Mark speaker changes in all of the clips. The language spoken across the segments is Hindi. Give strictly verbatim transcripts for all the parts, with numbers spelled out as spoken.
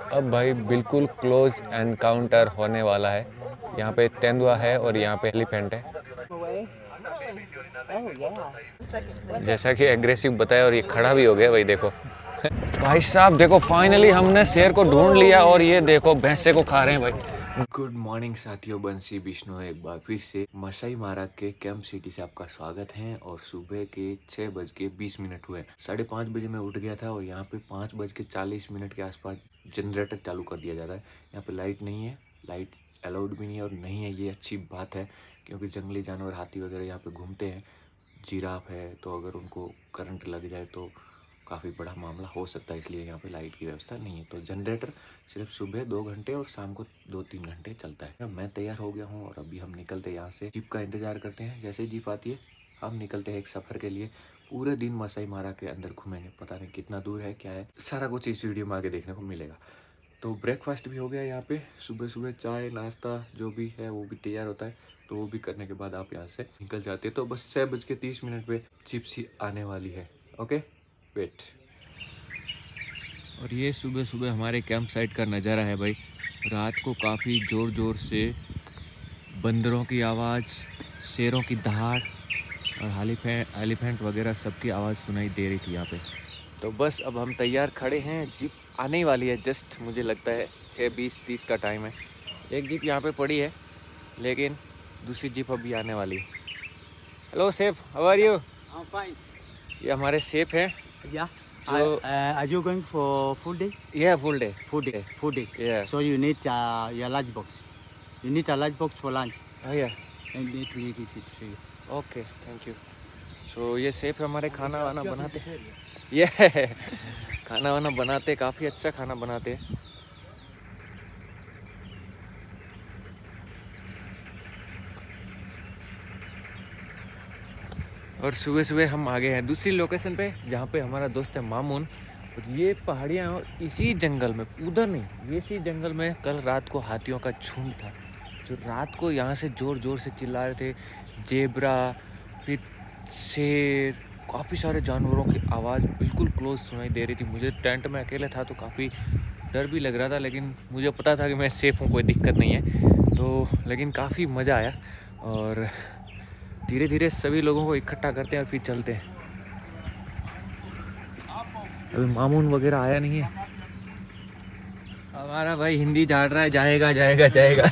Speaker 1: अब भाई बिल्कुल क्लोज एनकाउंटर होने वाला है। यहाँ पे तेंदुआ है और यहाँ पे एलिफेंट है। जैसा कि एग्रेसिव बताया और ये खड़ा भी हो गया भाई देखो। भाई साहब देखो फाइनली हमने शेर को ढूंढ लिया और ये देखो भैंसे को खा रहे हैं भाई। गुड मॉर्निंग साथियों, बंसी विष्णु है एक बार फिर से मसाई मारा के कैंप सिटी से आपका स्वागत है। और सुबह के छह बज के बीस मिनट हुए। साढ़े पाँच बजे मैं उठ गया था और यहाँ पे पाँच बज के चालीस मिनट के आसपास जनरेटर चालू कर दिया जा रहा है। यहाँ पे लाइट नहीं है, लाइट अलाउड भी नहीं है और नहीं है, ये अच्छी बात है क्योंकि जंगली जानवर हाथी वगैरह यहाँ पे घूमते हैं। जिराफ है तो अगर उनको करंट लग जाए तो काफ़ी बड़ा मामला हो सकता है, इसलिए यहाँ पे लाइट की व्यवस्था नहीं है। तो जनरेटर सिर्फ सुबह दो घंटे और शाम को दो तीन घंटे चलता है। मैं तैयार हो गया हूँ और अभी हम निकलते हैं यहाँ से। जीप का इंतजार करते हैं, जैसे जीप आती है हम निकलते हैं एक सफ़र के लिए। पूरे दिन मसाई मारा के अंदर घूमेंगे, पता नहीं कितना दूर है क्या है, सारा कुछ इस वीडियो में आगे देखने को मिलेगा। तो ब्रेकफास्ट भी हो गया यहाँ पे, सुबह सुबह चाय नाश्ता जो भी है वो भी तैयार होता है। तो वो भी करने के बाद आप यहाँ से निकल जाते हैं। तो बस छः बज के तीस मिनट पे जिप्सी आने वाली है। Okay wait. और ये सुबह सुबह हमारे कैंप साइट का नज़ारा है भाई। रात को काफ़ी ज़ोर ज़ोर से बंदरों की आवाज़, शेरों की दहाड़ और एलिफेंट एलिफेंट वगैरह सबकी आवाज़ सुनाई दे रही थी यहाँ पे। तो बस अब हम तैयार खड़े हैं, जीप आने ही वाली है। जस्ट मुझे लगता है छः बीस तीस का टाइम है। एक जीप यहाँ पे पड़ी है लेकिन दूसरी जीप अभी आने वाली है। Hello chef, how are you?
Speaker 2: I'm fine.
Speaker 1: ये हमारे सेफ हैं।
Speaker 2: Yeah.
Speaker 1: So,
Speaker 2: are, uh, are you going for full day?
Speaker 1: Yeah, full day.
Speaker 2: Full day. Full day.
Speaker 1: Yeah.
Speaker 2: So you need uh, your lunch box. You need a lunch box for lunch.
Speaker 1: Oh yeah.
Speaker 2: And need to eat it for you.
Speaker 1: Okay, thank you. So ये सेफ हमारे खाना वाना बनाते हैं। ये खाना वाना बनाते, काफ़ी अच्छा खाना बनाते हैं। और सुबह सुबह हम आ गए हैं दूसरी लोकेशन पे जहाँ पे हमारा दोस्त है मामून। और ये पहाड़ियाँ और इसी जंगल में, उधर नहीं, ये इसी जंगल में कल रात को हाथियों का झुंड था जो रात को यहाँ से ज़ोर ज़ोर से चिल्ला रहे थे। जेब्रा, फिर शेर, काफ़ी सारे जानवरों की आवाज़ बिल्कुल क्लोज सुनाई दे रही थी। मुझे टेंट में अकेले था तो काफ़ी डर भी लग रहा था, लेकिन मुझे पता था कि मैं सेफ़ हूँ, कोई दिक्कत नहीं है। तो लेकिन काफ़ी मज़ा आया और धीरे धीरे सभी लोगों को इकट्ठा करते हैं और फिर चलते हैं। अभी मामून वगैरह आया नहीं है। हमारा भाई हिंदी झाड़ रहा है, जाएगा जाएगा जाएगा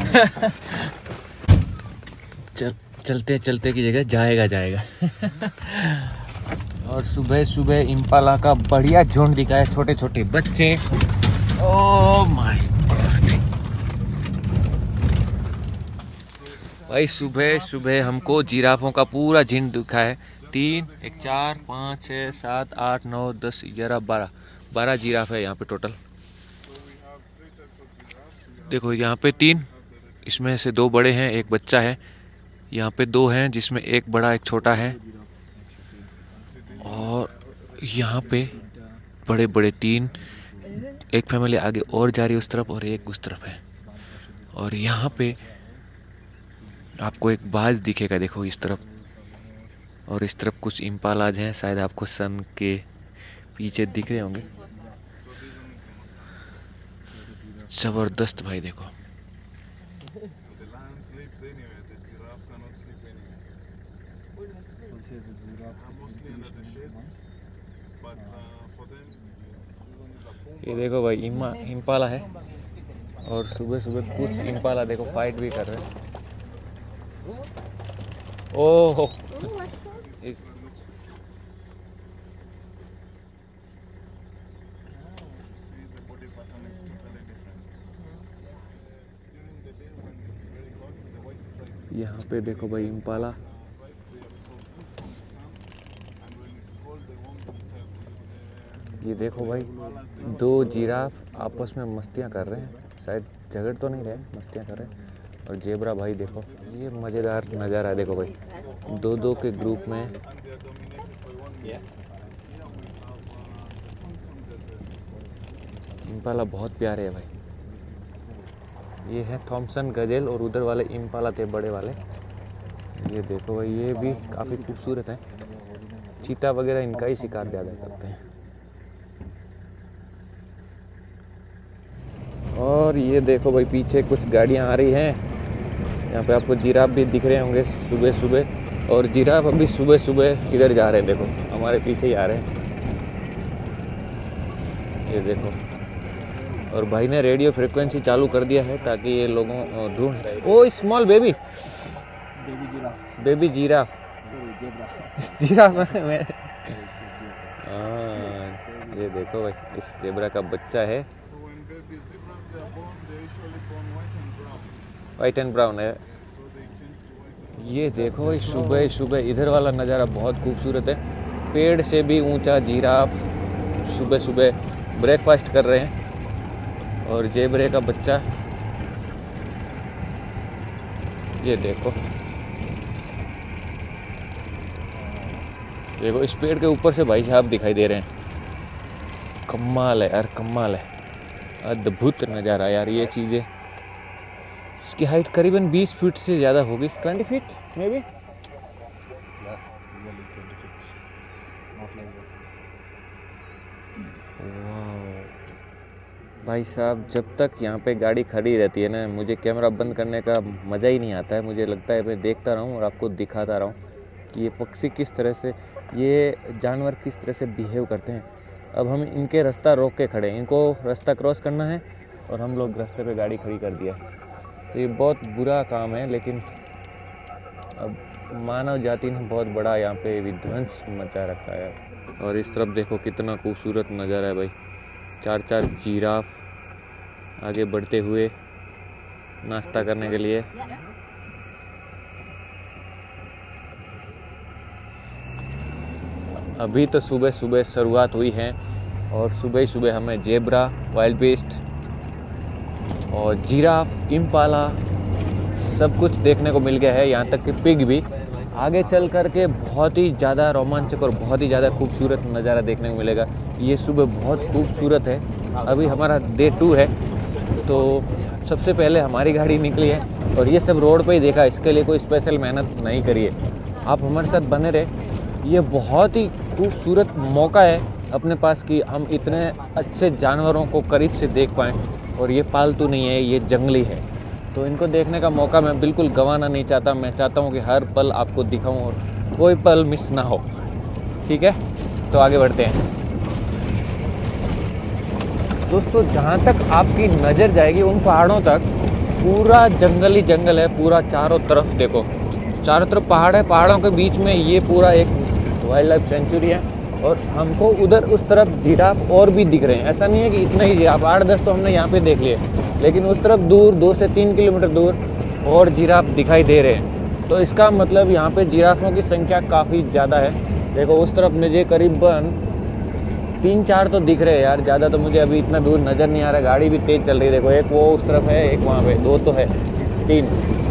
Speaker 1: चल चलते चलते की जगह जाएगा जाएगा और सुबह सुबह इम्पाला का बढ़िया झुंड दिखा है, छोटे छोटे बच्चे। ओह माय भाई, सुबह सुबह हमको जिराफों का पूरा झुंड दिखा है। तीन, एक, चार, पाँच, छः, सात, आठ, नौ, दस, ग्यारह, बारह बारह जिराफ है यहाँ पे टोटल। देखो यहाँ पे तीन, इसमें से दो बड़े हैं, एक बच्चा है। यहाँ पे दो हैं जिसमें एक बड़ा एक छोटा है। और यहाँ पे बड़े बड़े तीन, एक फैमिली आगे और जा रही है उस तरफ और एक उस तरफ है। और यहाँ पे आपको एक बाज दिखेगा, देखो इस तरफ, और इस तरफ कुछ इम्पालाज हैं, शायद आपको सन के पीछे दिख रहे होंगे। जबरदस्त भाई देखो। ये देखो भाई इमा इम्पाला है और सुबह सुबह कुछ इम्पाला देखो फाइट भी कर रहे हैं। ओह इस यहाँ पे देखो भाई इम्पाला। ये देखो भाई दो जिराफ आपस में मस्तियाँ कर रहे हैं, शायद झगड़ तो नहीं रहे, मस्तियाँ कर रहे हैं। और जेब्रा भाई देखो, ये मज़ेदार नज़ारा है। देखो भाई दो दो के ग्रुप में। इम्पाला बहुत प्यारे है भाई। ये है थॉमसन गजेल और उधर वाले इम्पाला थे बड़े वाले। ये देखो भाई ये भी काफ़ी खूबसूरत है। चीता वगैरह इनका ही शिकार ज़्यादा करते हैं। और ये देखो भाई पीछे कुछ गाड़ियाँ आ रही हैं। यहाँ पे आपको जिराफ भी दिख रहे होंगे सुबह सुबह, और जिराफ अभी सुबह सुबह इधर जा रहे हैं, देखो हमारे पीछे ही आ रहे हैं, ये देखो। और भाई ने रेडियो फ्रिक्वेंसी चालू कर दिया है ताकि ये लोगों ढूंढ। Oh small baby
Speaker 2: baby giraffe,
Speaker 1: baby giraffe giraffe में हाँ, ये देखो भाई इस जेब्रा का बच्चा है, वाइट एंड ब्राउन है। ये देखो भाई सुबह सुबह इधर वाला नज़ारा बहुत खूबसूरत है। पेड़ से भी ऊंचा जिराफ सुबह सुबह ब्रेकफास्ट कर रहे हैं, और जेबरे का बच्चा ये देखो। देखो इस पेड़ के ऊपर से भाई साहब दिखाई दे रहे हैं। कमाल है यार, कमाल है, अद्भुत नज़ारा यार। ये चीज़ें, इसकी हाइट करीबन बीस फीट से ज़्यादा होगी, बीस फीट मे बी। भाई साहब जब तक यहाँ पे गाड़ी खड़ी रहती है ना, मुझे कैमरा बंद करने का मज़ा ही नहीं आता है। मुझे लगता है मैं देखता रहूँ और आपको दिखाता रहूँ कि ये पक्षी किस तरह से, ये जानवर किस तरह से बिहेव करते हैं। अब हम इनके रास्ता रोक के खड़े हैं, इनको रास्ता क्रॉस करना है और हम लोग रास्ते पे गाड़ी खड़ी कर दिया। तो ये बहुत बुरा काम है, लेकिन अब मानव जाति ने बहुत बड़ा यहाँ पे विध्वंस मचा रखा है। और इस तरफ देखो कितना खूबसूरत नज़ारा है भाई। चार चार जिराफ आगे बढ़ते हुए नाश्ता करने के लिए। अभी तो सुबह सुबह शुरुआत हुई है, और सुबह ही सुबह हमें जेब्रा, वाइल्ड बीस्ट और जिराफ, इम्पाला सब कुछ देखने को मिल गया है, यहाँ तक कि पिग भी। आगे चल कर के बहुत ही ज़्यादा रोमांचक और बहुत ही ज़्यादा खूबसूरत नज़ारा देखने को मिलेगा। ये सुबह बहुत खूबसूरत है। अभी हमारा डे टू है, तो सबसे पहले हमारी गाड़ी निकली है, और ये सब रोड पे ही देखा, इसके लिए कोई स्पेशल मेहनत नहीं करिए, आप हमारे साथ बने रहे। ये बहुत ही खूबसूरत मौका है अपने पास कि हम इतने अच्छे जानवरों को करीब से देख पाएँ, और ये पालतू नहीं है, ये जंगली है। तो इनको देखने का मौका मैं बिल्कुल गंवाना नहीं चाहता। मैं चाहता हूँ कि हर पल आपको दिखाऊं और कोई पल मिस ना हो। ठीक है, तो आगे बढ़ते हैं दोस्तों। जहाँ तक आपकी नज़र जाएगी उन पहाड़ों तक पूरा जंगल ही जंगल है, पूरा चारों तरफ देखो, चारों तरफ पहाड़ है, पहाड़ों के बीच में ये पूरा एक वाइल्ड लाइफ सेंचुरी है। और हमको उधर उस तरफ जिराफ और भी दिख रहे हैं, ऐसा नहीं है कि इतना ही जिराफ, आठ दस तो हमने यहाँ पे देख लिए, लेकिन उस तरफ दूर दो से तीन किलोमीटर दूर और जिराफ दिखाई दे रहे हैं। तो इसका मतलब यहाँ पे जिराफों की संख्या काफ़ी ज़्यादा है। देखो उस तरफ मुझे करीबन तीन चार तो दिख रहे हैं यार, ज़्यादा तो मुझे अभी इतना दूर नज़र नहीं आ रहा। गाड़ी भी तेज़ चल रही है, देखो एक वो उस तरफ है, एक वहाँ पे, दो तो है, तीन।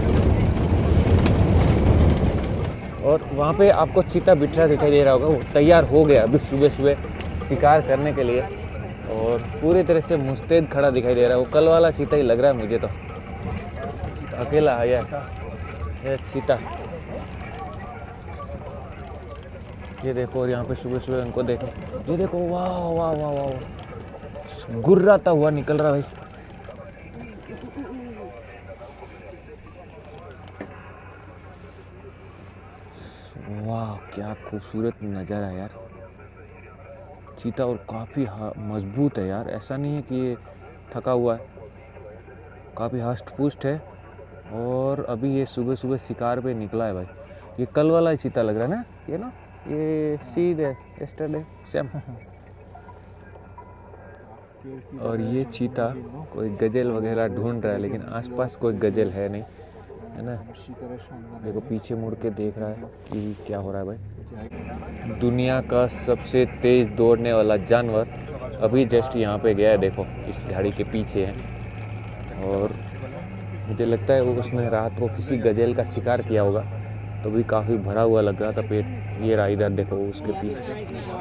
Speaker 1: और वहाँ पे आपको चीता बिठरा दिखाई दे रहा होगा, वो तैयार हो गया अभी सुबह सुबह शिकार करने के लिए, और पूरी तरह से मुस्तैद खड़ा दिखाई दे रहा है। वो कल वाला चीता ही लग रहा है मुझे तो, अकेला आया ये चीता। ये देखो, और यहाँ पे सुबह सुबह उनको देखो, ये देखो, वाह वाह वाह वाह, गुर्राता हुआ निकल रहा भाई। वाह क्या खूबसूरत नज़ारा है यार। चीता और काफ़ी मजबूत है यार, ऐसा नहीं है कि ये थका हुआ है, काफ़ी हष्ट पुष्ट है। और अभी ये सुबह सुबह शिकार पे निकला है भाई। ये कल वाला ही चीता लग रहा है ना, ये ना, ये सीधे यस्टरडे सेम। और ये चीता कोई गजेल वगैरह ढूंढ रहा है, लेकिन आसपास कोई गजेल है नहीं, है ना। देखो पीछे मुड़ के देख रहा है कि क्या हो रहा है भाई। दुनिया का सबसे तेज दौड़ने वाला जानवर अभी जस्ट यहाँ पे गया है, देखो इस झाड़ी के पीछे है। और मुझे लगता है वो उसने रात को किसी गजेल का शिकार किया होगा, तो भी काफ़ी भरा हुआ लग रहा था पेट। ये रहा इधर देखो उसके पीछे,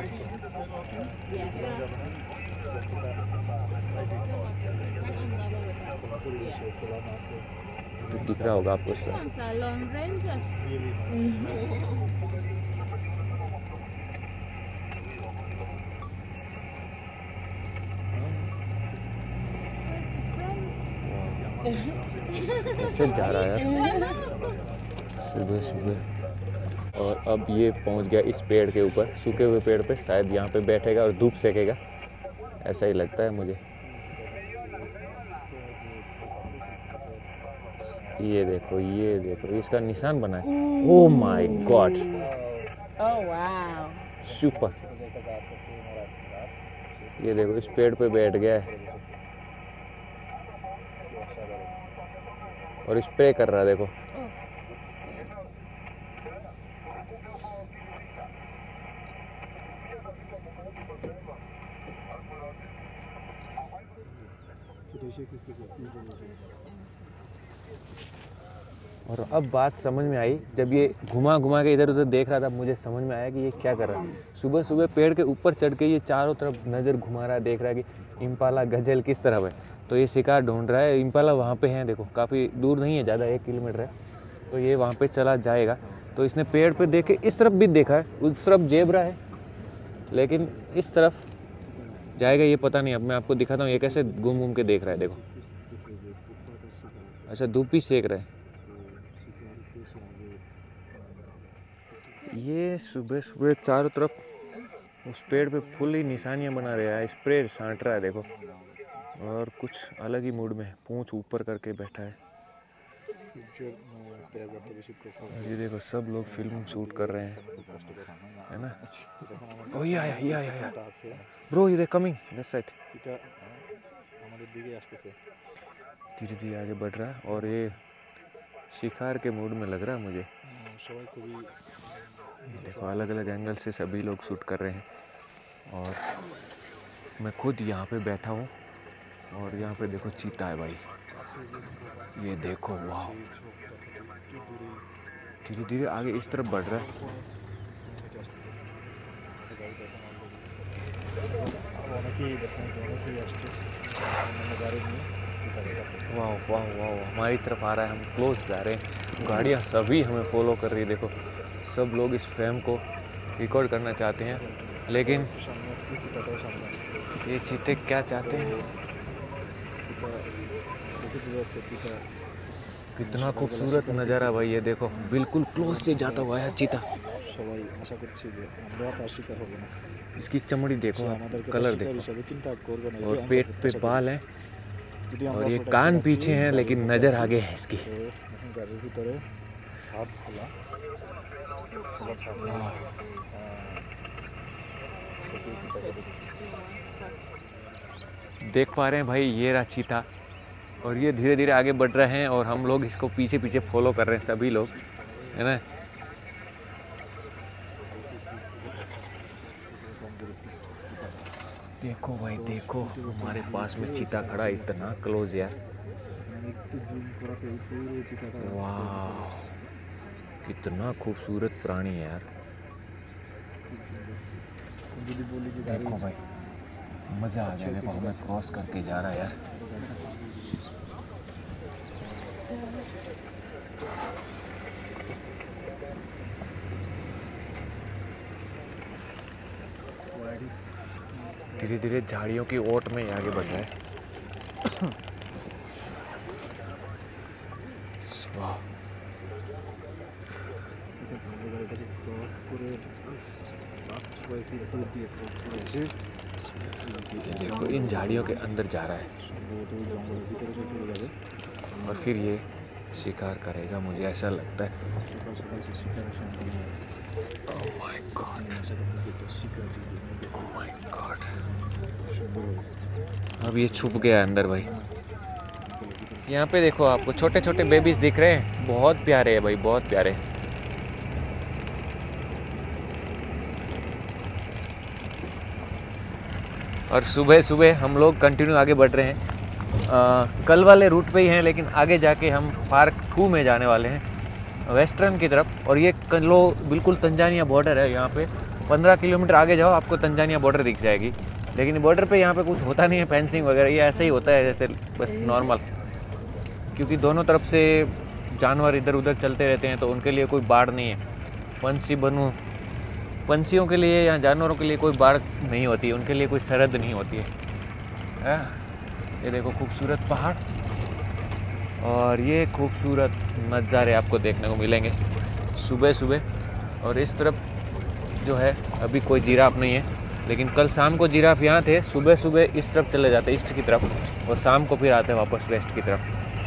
Speaker 1: दिख रहा होगा आपको सर। कैसे जा रहा है यार सुबह सुबह। और अब ये पहुंच गया इस पेड़ के ऊपर, सूखे हुए पेड़ पे, शायद यहाँ पे बैठेगा और धूप सेकेगा, ऐसा ही लगता है मुझे। ये देखो ये देखो इसका निशान बना है। Oh my god, super. ये देखो इस पेड़ पे बैठ गया है और स्प्रे कर रहा है, देखो। और अब बात समझ में आई, जब ये घुमा घुमा के इधर उधर देख रहा था, मुझे समझ में आया कि ये क्या कर रहा है। सुबह सुबह पेड़ के ऊपर चढ़ के ये चारों तरफ नज़र घुमा रहा है, देख रहा है कि इम्पाला गजल किस तरफ है। तो ये शिकार ढूंढ रहा है। इम्पाला वहाँ पे है, देखो काफ़ी दूर नहीं है, ज़्यादा एक किलोमीटर है। तो ये वहाँ पे चला जाएगा। तो इसने पेड़ पे देखे, इस तरफ भी देखा है, उस तरफ जेबरा है, लेकिन इस तरफ जाएगा ये पता नहीं। अब मैं आपको दिखाता हूँ ये कैसे घूम घूम के देख रहा है, देखो। अच्छा, धूप भी सेक रहा है। ये सुबह सुबह चारों तरफ उस पेड़ पे फुल ही निशानियां बना रहा है, स्प्रे छांट रहा है, देखो। और कुछ अलग ही मूड में है, पूंछ ऊपर करके बैठा है। और ये देखो सब लोग फिल्म शूट कर रहे हैं, है ना। ओह या या या या ब्रो, ये कमिंग दैट साइड। धीरे धीरे आगे बढ़ रहा है और ये शिकार के मूड में लग रहा है मुझे। देखो अलग अलग एंगल से सभी लोग शूट कर रहे हैं और मैं खुद यहाँ पे बैठा हूँ। और यहाँ पे देखो चीता है भाई, ये देखो, वाह। धीरे धीरे आगे इस तरफ बढ़ रहा है। वाह वाह वाह, हमारी तरफ आ रहा है, हम क्लोज जा रहे हैं। गाड़ियाँ सभी हमें फॉलो कर रही है, देखो। सब लोग इस फ्रेम को रिकॉर्ड करना चाहते हैं, लेकिन ये चीते क्या चाहते हैं। कितना खूबसूरत नज़ारा भाई, ये देखो बिल्कुल क्लोज से जाता हुआ है चीता। इसकी चमड़ी देखो, कलर देखो, और पेट पे बाल हैं और ये कान पीछे हैं, लेकिन नज़र आगे है इसकी। देख पा रहे हैं भाई, ये रहा चीता। और ये धीरे धीरे आगे बढ़ रहे हैं और हम लोग इसको पीछे पीछे फॉलो कर रहे हैं, सभी लोग, है ना। देखो भाई देखो, हमारे पास में चीता खड़ा, इतना क्लोज यार। वाह, कितना खूबसूरत प्राणी है यार। देखो भाई, मज़ा आ गया। देखो हमें क्रॉस करके जा रहा है यार। धीरे धीरे झाड़ियों की ओट में आगे बढ़ रहा है। वाह, देखो इन झाड़ियों के अंदर जा रहा है और फिर ये शिकार करेगा, मुझे ऐसा लगता है। Oh my God. Oh my God. अब ये छुप गया अंदर भाई। यहाँ पे देखो, आपको छोटे छोटे बेबीज दिख रहे हैं, बहुत प्यारे हैं भाई, बहुत प्यारे। और सुबह सुबह हम लोग कंटिन्यू आगे बढ़ रहे हैं। आ, कल वाले रूट पे ही हैं, लेकिन आगे जाके हम पार्क टू में जाने वाले हैं, वेस्टर्न की तरफ। और ये कलो बिल्कुल तंजानिया बॉर्डर है। यहाँ पे पंद्रह किलोमीटर आगे जाओ, आपको तंजानिया बॉर्डर दिख जाएगी। लेकिन बॉर्डर पे यहाँ पे कुछ होता नहीं है, फेंसिंग वगैरह, ये ऐसे ही होता है जैसे बस नॉर्मल, क्योंकि दोनों तरफ से जानवर इधर उधर चलते रहते हैं, तो उनके लिए कोई बाढ़ नहीं है। पंछी बनू पंछियों के लिए या जानवरों के लिए कोई बाढ़ नहीं होती है, उनके लिए कोई सरहद नहीं होती है। आ, ये देखो खूबसूरत पहाड़, और ये खूबसूरत नज़ारे आपको देखने को मिलेंगे सुबह सुबह। और इस तरफ जो है अभी कोई जिराफ नहीं है, लेकिन कल शाम को जिराफ यहाँ थे। सुबह सुबह इस तरफ चले जाते ईस्ट की तरफ और शाम को फिर आते वापस वेस्ट की तरफ।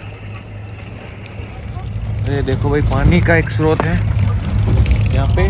Speaker 1: ये देखो भाई पानी का एक स्रोत है यहाँ पे।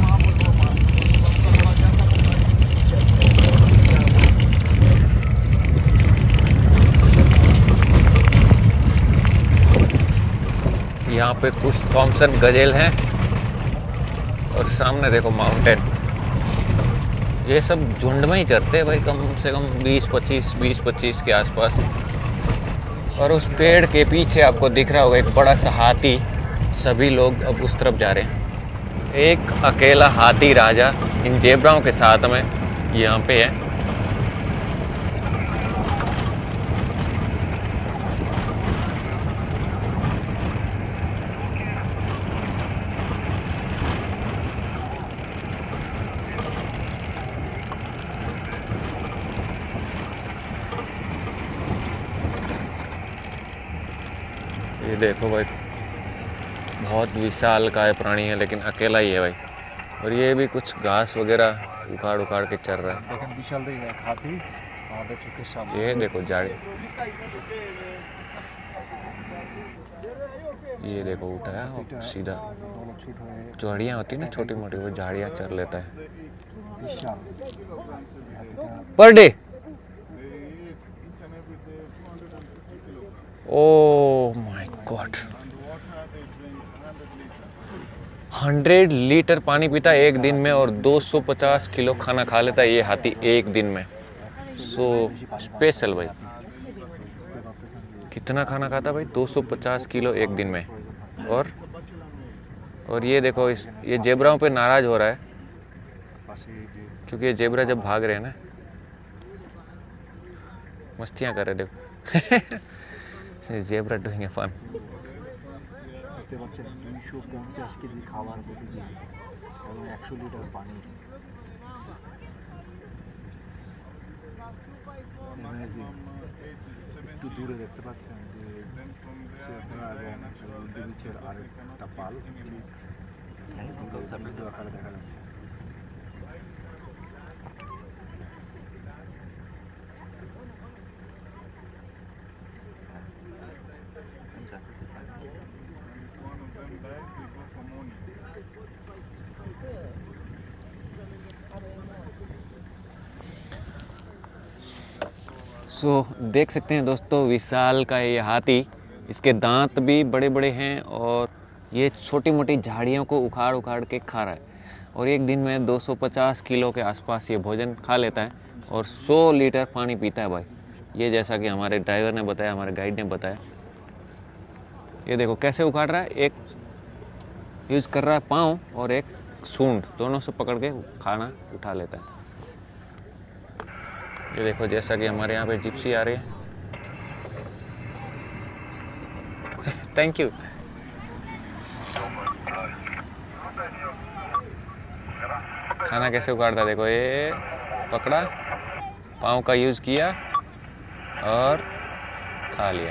Speaker 1: यहाँ पे कुछ थॉमसन गजेल हैं और सामने देखो माउंटेन। ये सब झुंड में ही चरते हैं भाई, कम से कम बीस पच्चीस बीस पच्चीस के आसपास। और उस पेड़ के पीछे आपको दिख रहा होगा एक बड़ा सा हाथी। सभी लोग अब उस तरफ जा रहे हैं। एक अकेला हाथी राजा इन जेब्राओं के साथ में यहाँ पे है। ये देखो भाई बहुत विशाल का है प्राणी है, लेकिन अकेला ही है भाई। और ये भी कुछ घास वगैरह उखाड़ उखाड़ के चल रहा है।
Speaker 2: विशाल है हाथी।
Speaker 1: ये देखो झाड़ी, ये देखो उठाया और सीधा झाड़ियाँ होती है ना छोटी मोटी, वो झाड़ियाँ चर लेता है per day. Oh my god, hundred litre पानी पीता है एक दिन में और दो सौ पचास किलो खाना खा लेता है ये हाथी एक दिन में। सो स्पेशल भाई। कितना खाना खाता भाई? दो सौ पचास किलो एक दिन में। और और ये देखो इस ये जेब्राओं पे नाराज हो रहा है क्योंकि ये जेब्रा जब भाग रहे हैं ना, मस्तियाँ कर रहे देखो। Zebra doing a fun.
Speaker 2: দুইশো পঞ্চাশ কেজি খাবার প্রতিদিন এবং একশো লিটার পানি। একটু দূরে দেখতে পাচ্ছেন যে এবং বিচের আরেকটা পাল আকারে দেখা যাচ্ছে।
Speaker 1: सो so, देख सकते हैं दोस्तों विशाल का ये हाथी। इसके दांत भी बड़े बड़े हैं और ये छोटी मोटी झाड़ियों को उखाड़ उखाड़ के खा रहा है। और एक दिन में दो सौ पचास किलो के आसपास ये भोजन खा लेता है और सौ लीटर पानी पीता है भाई। ये जैसा कि हमारे ड्राइवर ने बताया, हमारे गाइड ने बताया। ये देखो कैसे उखाड़ रहा है, एक यूज़ कर रहा है पाँव और एक सूंड, दोनों से पकड़ के खाना उठा लेता है। ये देखो जैसा कि हमारे यहाँ पे जिप्सी आ रही है। Thank you. खाना कैसे उखाड़ता है देखो, ये पकड़ा, पाँव का यूज़ किया और खा लिया।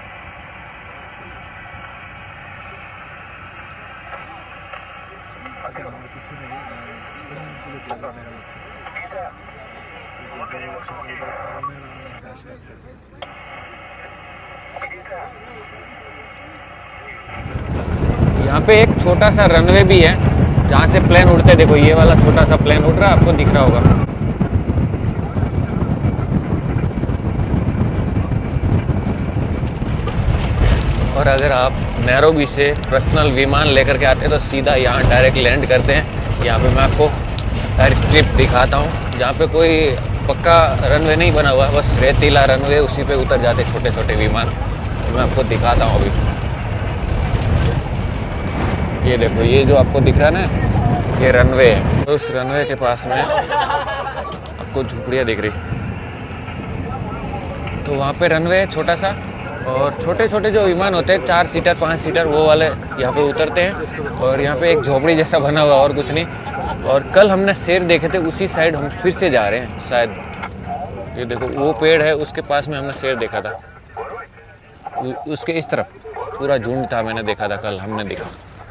Speaker 1: यहाँ पे एक छोटा सा रनवे भी है जहाँ से प्लेन उड़ते। देखो ये वाला छोटा सा प्लेन उड़ रहा है, आपको दिख रहा होगा। और अगर आप नैरोबी से पर्सनल विमान लेकर के आते हैं तो सीधा यहाँ डायरेक्ट लैंड करते हैं। यहाँ पे मैं आपको सारी स्ट्रिप दिखाता हूँ जहाँ पे कोई पक्का रनवे नहीं बना हुआ, बस रेतीला रनवे, उसी पे उतर जाते छोटे छोटे विमान। तो मैं आपको दिखाता हूँ अभी। ये देखो ये जो आपको दिख रहा है ना, ये रनवे है। तो उस रनवे के पास में आपको झुपड़ियाँ दिख रही, तो वहाँ पे रनवे है छोटा सा। और छोटे छोटे जो विमान होते हैं चार सीटर पाँच सीटर, वो वाले यहाँ पे उतरते हैं। और यहाँ पे एक झोपड़ी जैसा बना हुआ और कुछ नहीं। और कल हमने शेर देखे थे, उसी साइड हम फिर से जा रहे हैं शायद। ये देखो वो पेड़ है, उसके पास में हमने शेर देखा था, उसके इस तरफ। पूरा झुंड था, मैंने देखा था कल, हमने देखा।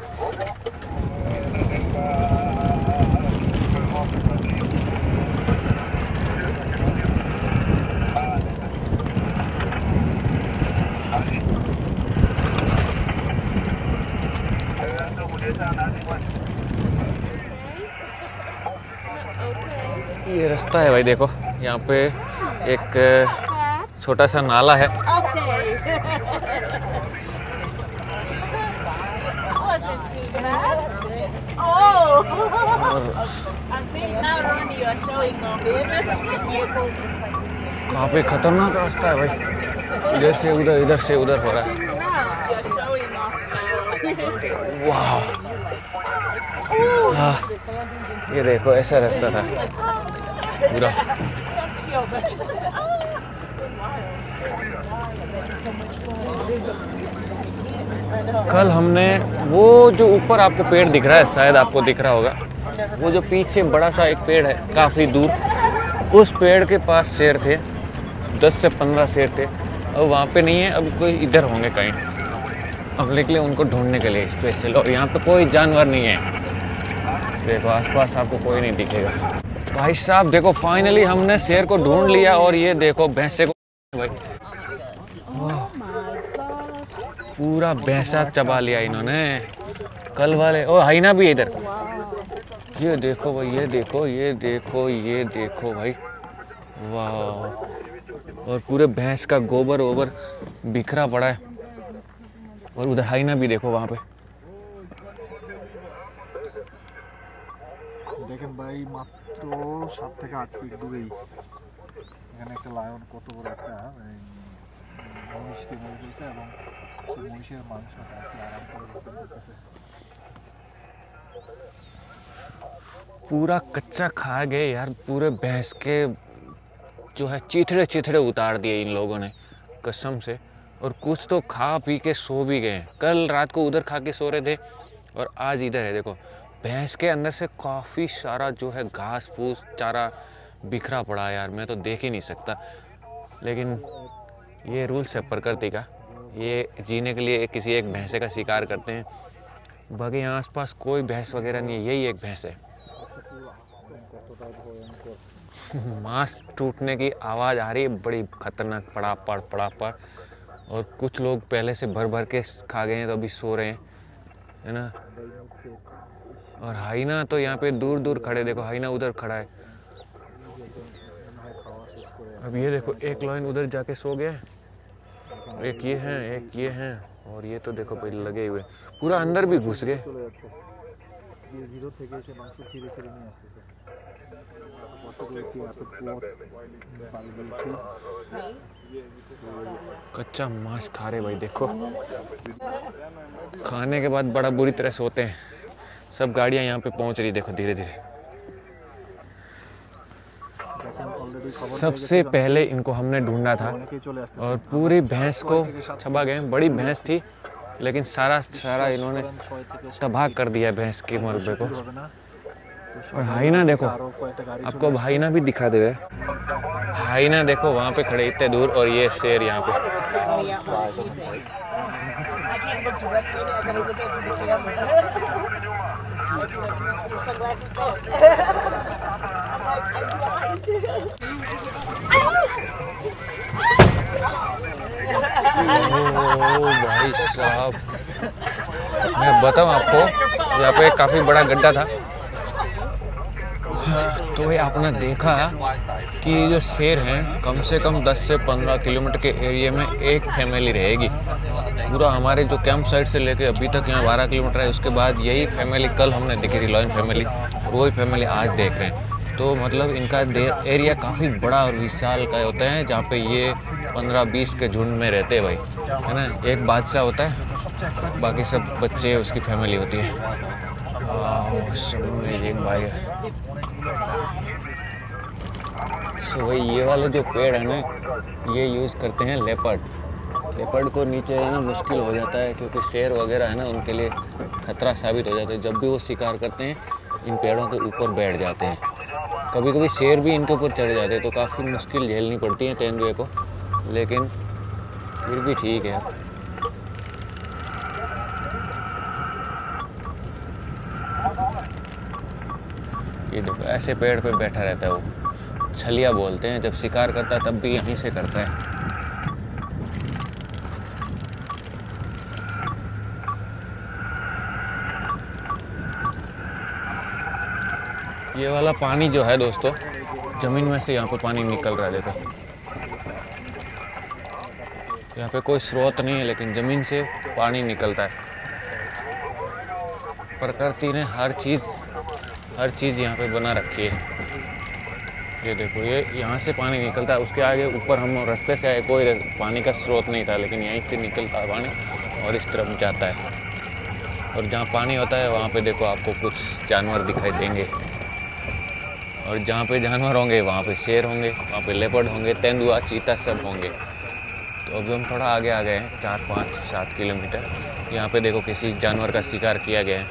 Speaker 1: ये रास्ता है भाई, देखो यहाँ पे एक छोटा सा नाला है। काफी खतरनाक रास्ता है भाई, इधर से उधर, इधर से उधर हो रहा है। वाह, ये देखो ऐसा रास्ता था पूरा। कल हमने वो जो ऊपर आपको पेड़ दिख रहा है, शायद आपको दिख रहा होगा, वो जो पीछे बड़ा सा एक पेड़ है काफ़ी दूर, उस पेड़ के पास शेर थे, दस से पंद्रह शेर थे। अब वहाँ पे नहीं है, अब कोई इधर होंगे कहीं। अब निकले उनको ढूंढने के लिए स्पेशल, और यहाँ पे कोई जानवर नहीं है। देखो आसपास आपको कोई नहीं दिखेगा। भाई साहब देखो, फाइनली हमने शेर को ढूंढ लिया, और ये देखो भैंसे को भाई पूरा भैंसा चबा लिया इन्होंने कल वाले। ओ हाइना भी इधर, ये देखो भाई, ये देखो, ये देखो, ये देखो भाई, वाह। और पूरे भैंस का गोबर वोबर बिखरा पड़ा है। और उधर हाइना भी देखो वहाँ पे।
Speaker 2: দেখেন ভাই, মাত্র সাত থেকে আট ফিট দূরেই এখানে একটা লায়ন কত বড় একটা মহিষকে মেরে ফেলছে, এবং সেই মহিষের মাংসটা আরাম করে ভক্ষণ করতেছে।
Speaker 1: पूरा कच्चा खा गए यार, पूरे भैंस के जो है चिथड़े चिथड़े उतार दिए इन लोगों ने कसम से। और कुछ तो खा पी के सो भी गए। कल रात को उधर खा के सो रहे थे, और आज इधर है। देखो भैंस के अंदर से काफ़ी सारा जो है घास फूस चारा बिखरा पड़ा है यार, मैं तो देख ही नहीं सकता। लेकिन ये रूल्स है प्रकृति का, ये जीने के लिए किसी एक भैंसे का शिकार करते हैं। बाकी यहाँ आसपास कोई भैंस वगैरह नहीं है, यही एक भैंस है। मांस टूटने की आवाज़ आ रही है, बड़ी खतरनाक, पड़ा पड़ पड़ा पड़। और कुछ लोग पहले से भर भर के खा गए हैं, तो अभी सो रहे हैं, है ना। और हाइना तो यहाँ पे दूर दूर खड़े, देखो हाइना उधर खड़ा है। अब ये देखो एक लाइन उधर जाके सो गया, एक ये हैं, एक ये हैं, और ये तो देखो भाई लगे हुए पूरा अंदर भी घुस गए। कच्चा मांस खा रहे भाई, देखो खाने के बाद बड़ा बुरी तरह सोते हैं। सब गाड़ियां यहाँ पे पहुंच रही, देखो धीरे धीरे। सबसे पहले इनको हमने ढूंढा था, और पूरी भैंस को चबा गए। बड़ी भैंस थी, लेकिन सारा सारा इन्होंने तबाह कर दिया भैंस के मलबे को। और हाइना देखो, आपको हाइना भी दिखा दे। हाइना देखो वहाँ पे खड़े इतने दूर, और ये शेर यहाँ पे। ओ भाई साहब, मैं बताऊं आपको, यहाँ पे काफी बड़ा गड्ढा था। तो ये आपने देखा कि जो शेर हैं, कम से कम दस से पंद्रह किलोमीटर के एरिया में एक फैमिली रहेगी। पूरा हमारे जो कैंप साइट से लेके अभी तक यहाँ बारह किलोमीटर है, उसके बाद यही फैमिली कल हमने देखी थी, लॉयन फैमिली, वही फैमिली आज देख रहे हैं। तो मतलब इनका एरिया काफ़ी बड़ा और विशाल का होता है, जहाँ पे ये पंद्रह बीस के झुंड में रहते हैं भाई, है ना। एक बादशाह होता है, बाकी सब बच्चे उसकी फैमिली होती है। एक भाई सो भाई ये वाले जो पेड़ है ना, ये यूज़ करते हैं लेपर्ड। लेपर्ड को नीचे रहना मुश्किल हो जाता है, क्योंकि शेर वगैरह है ना, उनके लिए खतरा साबित हो जाता है। जब भी वो शिकार करते हैं, इन पेड़ों के ऊपर बैठ जाते हैं। कभी कभी शेर भी इनके ऊपर चढ़ जाते हैं, तो काफ़ी मुश्किल झेलनी पड़ती है तेंदुए को, लेकिन फिर भी ठीक है। ये देखो ऐसे पेड़ पे बैठा रहता है वो, छलिया बोलते हैं। जब शिकार करता है तब भी यहीं से करता है। ये वाला पानी जो है दोस्तों, जमीन में से यहाँ पे पानी निकल रहा है। देखो यहाँ पे कोई स्रोत नहीं है, लेकिन जमीन से पानी निकलता है। प्रकृति ने हर चीज़ हर चीज़ यहाँ पे बना रखी है। ये देखो, ये यहाँ से पानी निकलता है। उसके आगे ऊपर हम रास्ते से आए, कोई पानी का स्रोत नहीं था, लेकिन यहीं से निकलता है पानी और इस तरफ जाता है। और जहाँ पानी होता है वहाँ पे देखो आपको कुछ जानवर दिखाई देंगे, और जहाँ पे जानवर होंगे वहाँ पे शेर होंगे, वहाँ पे लेपर्ड होंगे, तेंदुआ, चीता सब होंगे। तो अभी हम थोड़ा आगे आ गए हैं, चार पाँच सात किलोमीटर। यहाँ पे देखो किसी जानवर का शिकार किया गया है।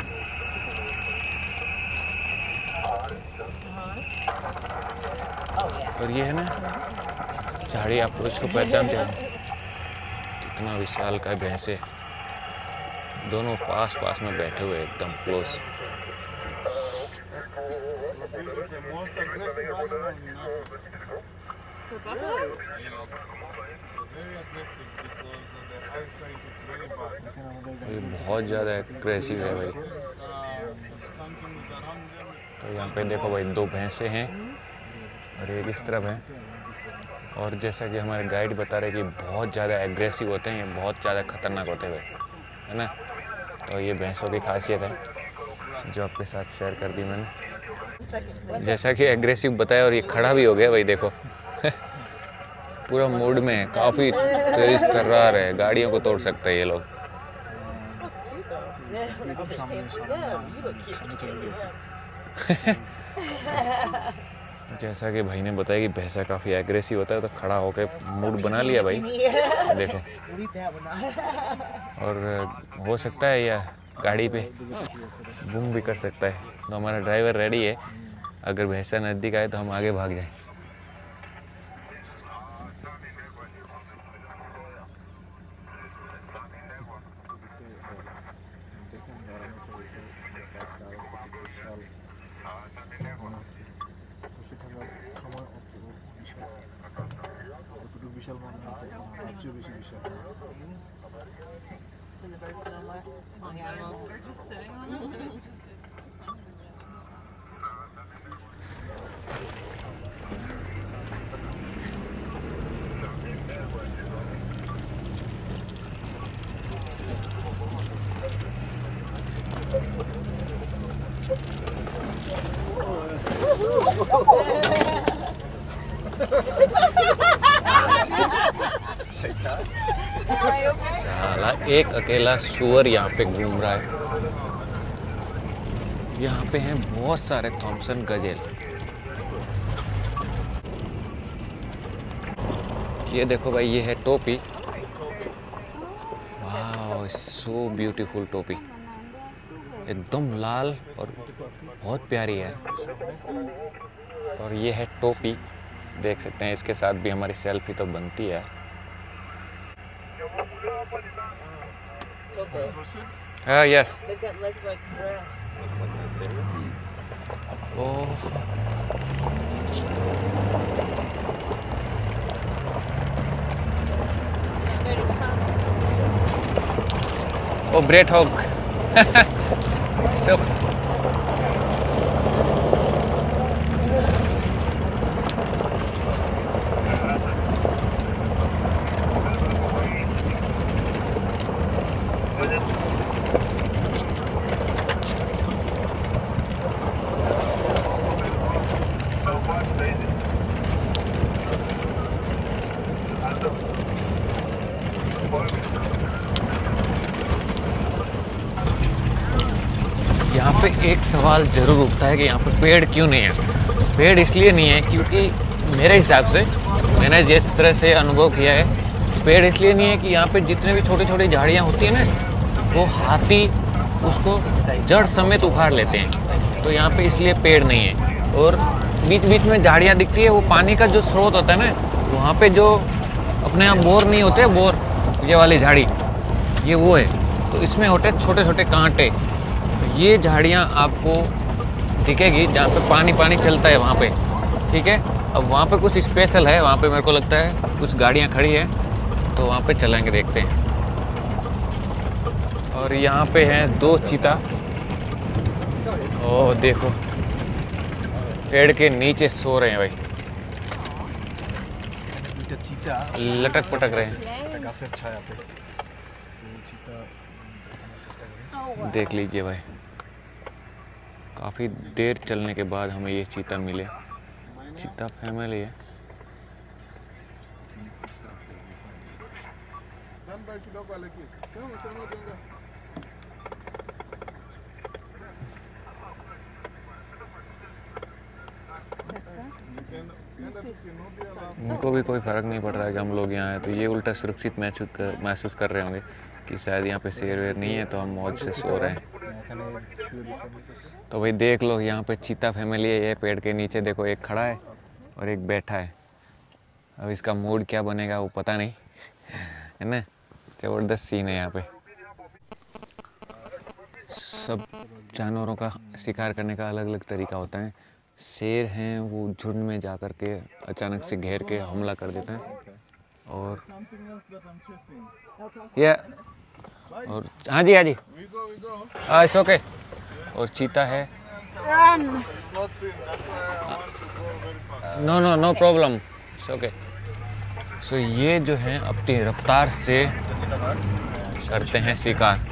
Speaker 1: और ये है ना झाड़ी, आपको इसको पहचानते हो? कितना विशाल का भैंस है। दोनों पास पास में बैठे हुए एकदम क्लोज। ये बहुत ज़्यादा एग्रेसिव है भाई। तो यहाँ पे देखो भाई, दो भैंसे हैं और एक इस तरफ है। और जैसा कि हमारे गाइड बता रहे कि बहुत ज़्यादा एग्रेसिव होते हैं, ये बहुत ज़्यादा खतरनाक होते हैं भाई, है ना। तो ये भैंसों की खासियत है जो आपके साथ शेयर कर दी मैंने। जैसा कि एग्रेसिव बताया, और ये खड़ा भी हो गया भाई, देखो पूरा मूड में है, काफ़ी तेज तर्रार है, गाड़ियों को तोड़ सकते हैं ये लोग। जैसा कि भाई ने बताया कि भैंसा काफ़ी एग्रेसिव होता है, तो खड़ा होकर मूड बना लिया भाई, देखो। और हो सकता है या गाड़ी पे बूम भी कर सकता है। तो हमारा ड्राइवर रेडी है, अगर भैंसा नज़दीक आए तो हम आगे भाग जाएं। साला एक अकेला सुअर यहाँ पे घूम रहा है। यहाँ पे हैं बहुत सारे थॉमसन गजेल। ये देखो भाई, ये है टोपी। वाह, सो ब्यूटीफुल टोपी, एकदम लाल और बहुत प्यारी है। और ये है टोपी, देख सकते हैं। इसके साथ भी हमारी सेल्फी तो बनती है। हाँ, yes. Oh, oh warthog. सब यहाँ पे एक सवाल जरूर उठता है कि यहाँ पे पेड़ क्यों नहीं है। पेड़ इसलिए नहीं है क्योंकि मेरे हिसाब से, मैंने जिस तरह से अनुभव किया है, पेड़ इसलिए नहीं है कि यहाँ पे जितने भी छोटी छोटी झाड़ियाँ होती हैं ना, वो हाथी उसको जड़ समेत उखाड़ लेते हैं। तो यहाँ पे इसलिए पेड़ नहीं है। और बीच बीच में झाड़ियाँ दिखती है, वो पानी का जो स्रोत होता है ना, वहाँ पे जो अपने यहाँ बोर नहीं होते, बोर ये वाली झाड़ी, ये वो है। तो इसमें होते छोटे छोटे कांटे। तो ये झाड़ियाँ आपको दिखेगी जहाँ पे पानी पानी चलता है वहाँ पे, ठीक है। अब वहाँ पे कुछ स्पेशल है, वहाँ पे मेरे को लगता है कुछ गाड़ियाँ खड़ी है, तो वहाँ पे चलेंगे, देखते हैं। और यहाँ पे हैं दो चीता, ओह देखो पेड़ के नीचे सो रहे हैं भाई, लटक पटक रहे हैं। देख लीजिए भाई, काफ़ी देर चलने के बाद हमें ये चीता मिले। चीता फैमिली है। इनको भी कोई फ़र्क नहीं पड़ रहा है कि हम लोग यहाँ हैं, तो ये उल्टा सुरक्षित महसूस कर महसूस कर रहे होंगे कि शायद यहाँ पे शेर वेर नहीं है, तो हम मौज से सो रहे हैं। तो भाई देख लो, यहाँ पे चीता फैमिली है। ये पेड़ के नीचे देखो, एक खड़ा है और एक बैठा है। अब इसका मूड क्या बनेगा वो पता नहीं, है ना। ज़बरदस्त सीन है यहाँ पे। सब जानवरों का शिकार करने का अलग अलग तरीका होता है। शेर हैं वो झुंड में जा कर के अचानक से घेर के हमला कर देते हैं, और ये और हाँ जी हाँ जी हाँ इट्स ओके। और चीता है, no no no problem, it's okay. So ये जो हैं अपनी रफ्तार से करते हैं शिकार।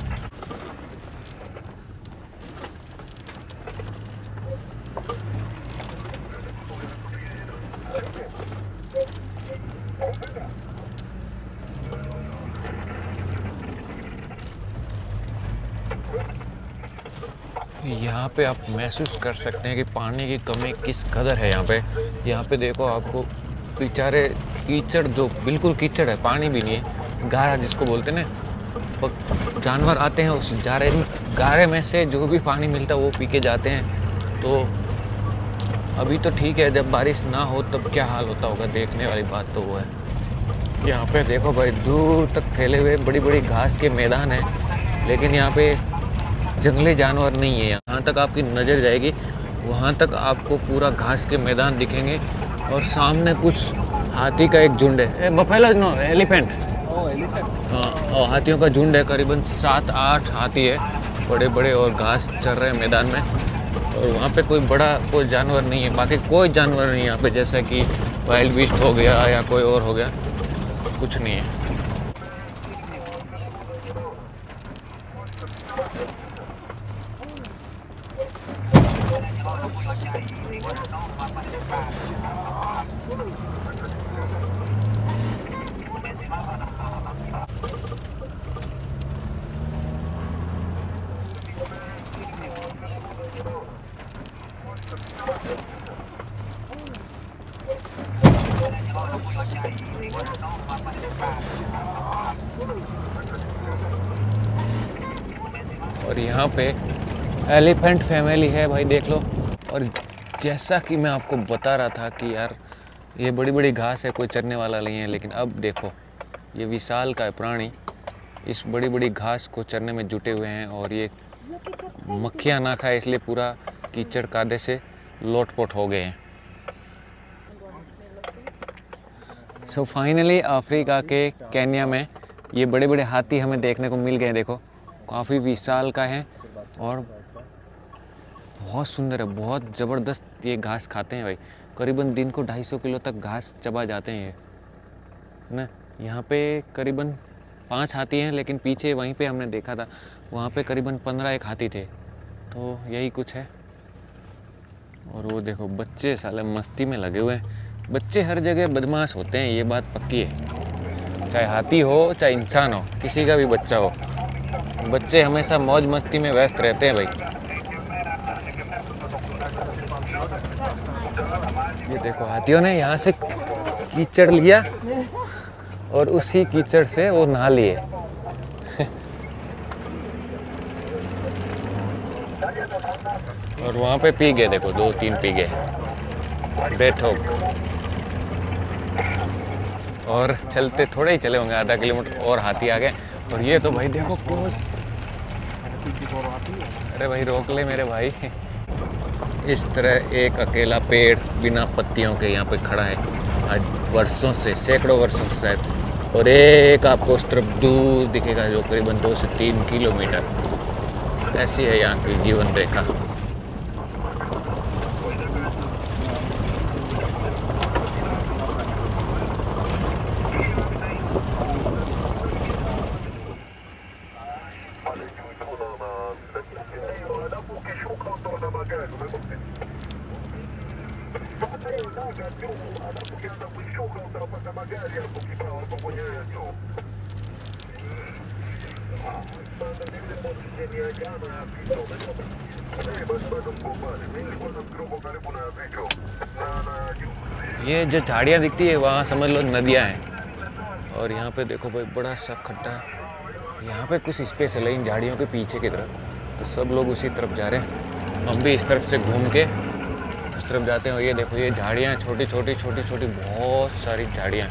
Speaker 1: यहाँ पे आप महसूस कर सकते हैं कि पानी की कमी किस कदर है यहाँ पे। यहाँ पे देखो आपको बेचारे कीचड़, जो बिल्कुल कीचड़ है, पानी भी नहीं है, गारा जिसको बोलते हैं ना, जानवर आते हैं उस जारे में, गारे में से जो भी पानी मिलता है वो पी के जाते हैं। तो अभी तो ठीक है, जब बारिश ना हो तब क्या हाल होता होगा, देखने वाली बात तो वो है। यहाँ पे देखो भाई, दूर तक फैले हुए बड़ी बड़ी घास के मैदान है, लेकिन यहाँ पे जंगली जानवर नहीं है। यहाँ तक आपकी नज़र जाएगी, वहाँ तक आपको पूरा घास के मैदान दिखेंगे, और सामने कुछ हाथी का एक झुंड है, बफेलो नो एलिफेंट, हाँ, और हाथियों का झुंड है। करीबन सात आठ हाथी है बड़े बड़े, और घास चर रहे हैं मैदान में। और वहाँ पे कोई बड़ा कोई जानवर नहीं है, बाकी कोई जानवर नहीं है यहाँ पे, जैसे कि वाइल्ड बीस्ट हो गया या कोई और हो गया, कुछ नहीं है। और यहाँ पे एलिफेंट फैमिली है भाई, देख लो। और जैसा कि मैं आपको बता रहा था कि यार ये बड़ी बड़ी घास है, कोई चरने वाला नहीं है, लेकिन अब देखो ये विशाल का प्राणी इस बड़ी बड़ी घास को चरने में जुटे हुए हैं, और ये मक्खियाँ ना खाए इसलिए पूरा कीचड़ कादे से लोटपोट हो गए हैं। सो फाइनली अफ्रीका के केन्या में ये बड़े बड़े हाथी हमें देखने को मिल गए। देखो काफ़ी विशाल का है और बहुत सुंदर है, बहुत ज़बरदस्त ये घास खाते हैं भाई। करीबन दिन को ढाई सौ किलो तक घास चबा जाते हैं ये ना। यहाँ पे करीबन पांच हाथी हैं, लेकिन पीछे वहीं पे हमने देखा था वहाँ पे करीबन पंद्रह एक हाथी थे, तो यही कुछ है। और वो देखो बच्चे साले मस्ती में लगे हुए हैं। बच्चे हर जगह बदमाश होते हैं, ये बात पक्की है, चाहे हाथी हो चाहे इंसान हो, किसी का भी बच्चा हो, बच्चे हमेशा मौज मस्ती में व्यस्त रहते हैं भाई। ये देखो हाथियों ने यहाँ से कीचड़ लिया और उसी कीचड़ से वो नहा लिए। और वहाँ पे पी गए, देखो दो तीन पी गए बेठोक। और चलते थोड़े ही चले होंगे, आधा किलोमीटर और हाथी आ गए। और ये तो भाई देखो क्लोज, अरे भाई रोक ले मेरे भाई। इस तरह एक अकेला पेड़ बिना पत्तियों के यहाँ पे खड़ा है आज वर्षों से, सैकड़ों वर्षों से शायद। और एक आपको उस तरफ दूर दिखेगा जो करीबन दो से तीन किलोमीटर। ऐसी है यहाँ की जीवन रेखा। ये जो झाड़ियाँ दिखती है वहाँ समझ लो नदियाँ हैं। और यहाँ पे देखो भाई बड़ा सा खड्डा, यहाँ पे कुछ स्पेस है इन झाड़ियों के पीछे की तरफ, तो सब लोग उसी तरफ जा रहे हैं। हम भी इस तरफ से घूम के उस तरफ जाते हैं। और ये देखो ये झाड़ियाँ छोटी छोटी छोटी छोटी बहुत सारी झाड़ियाँ।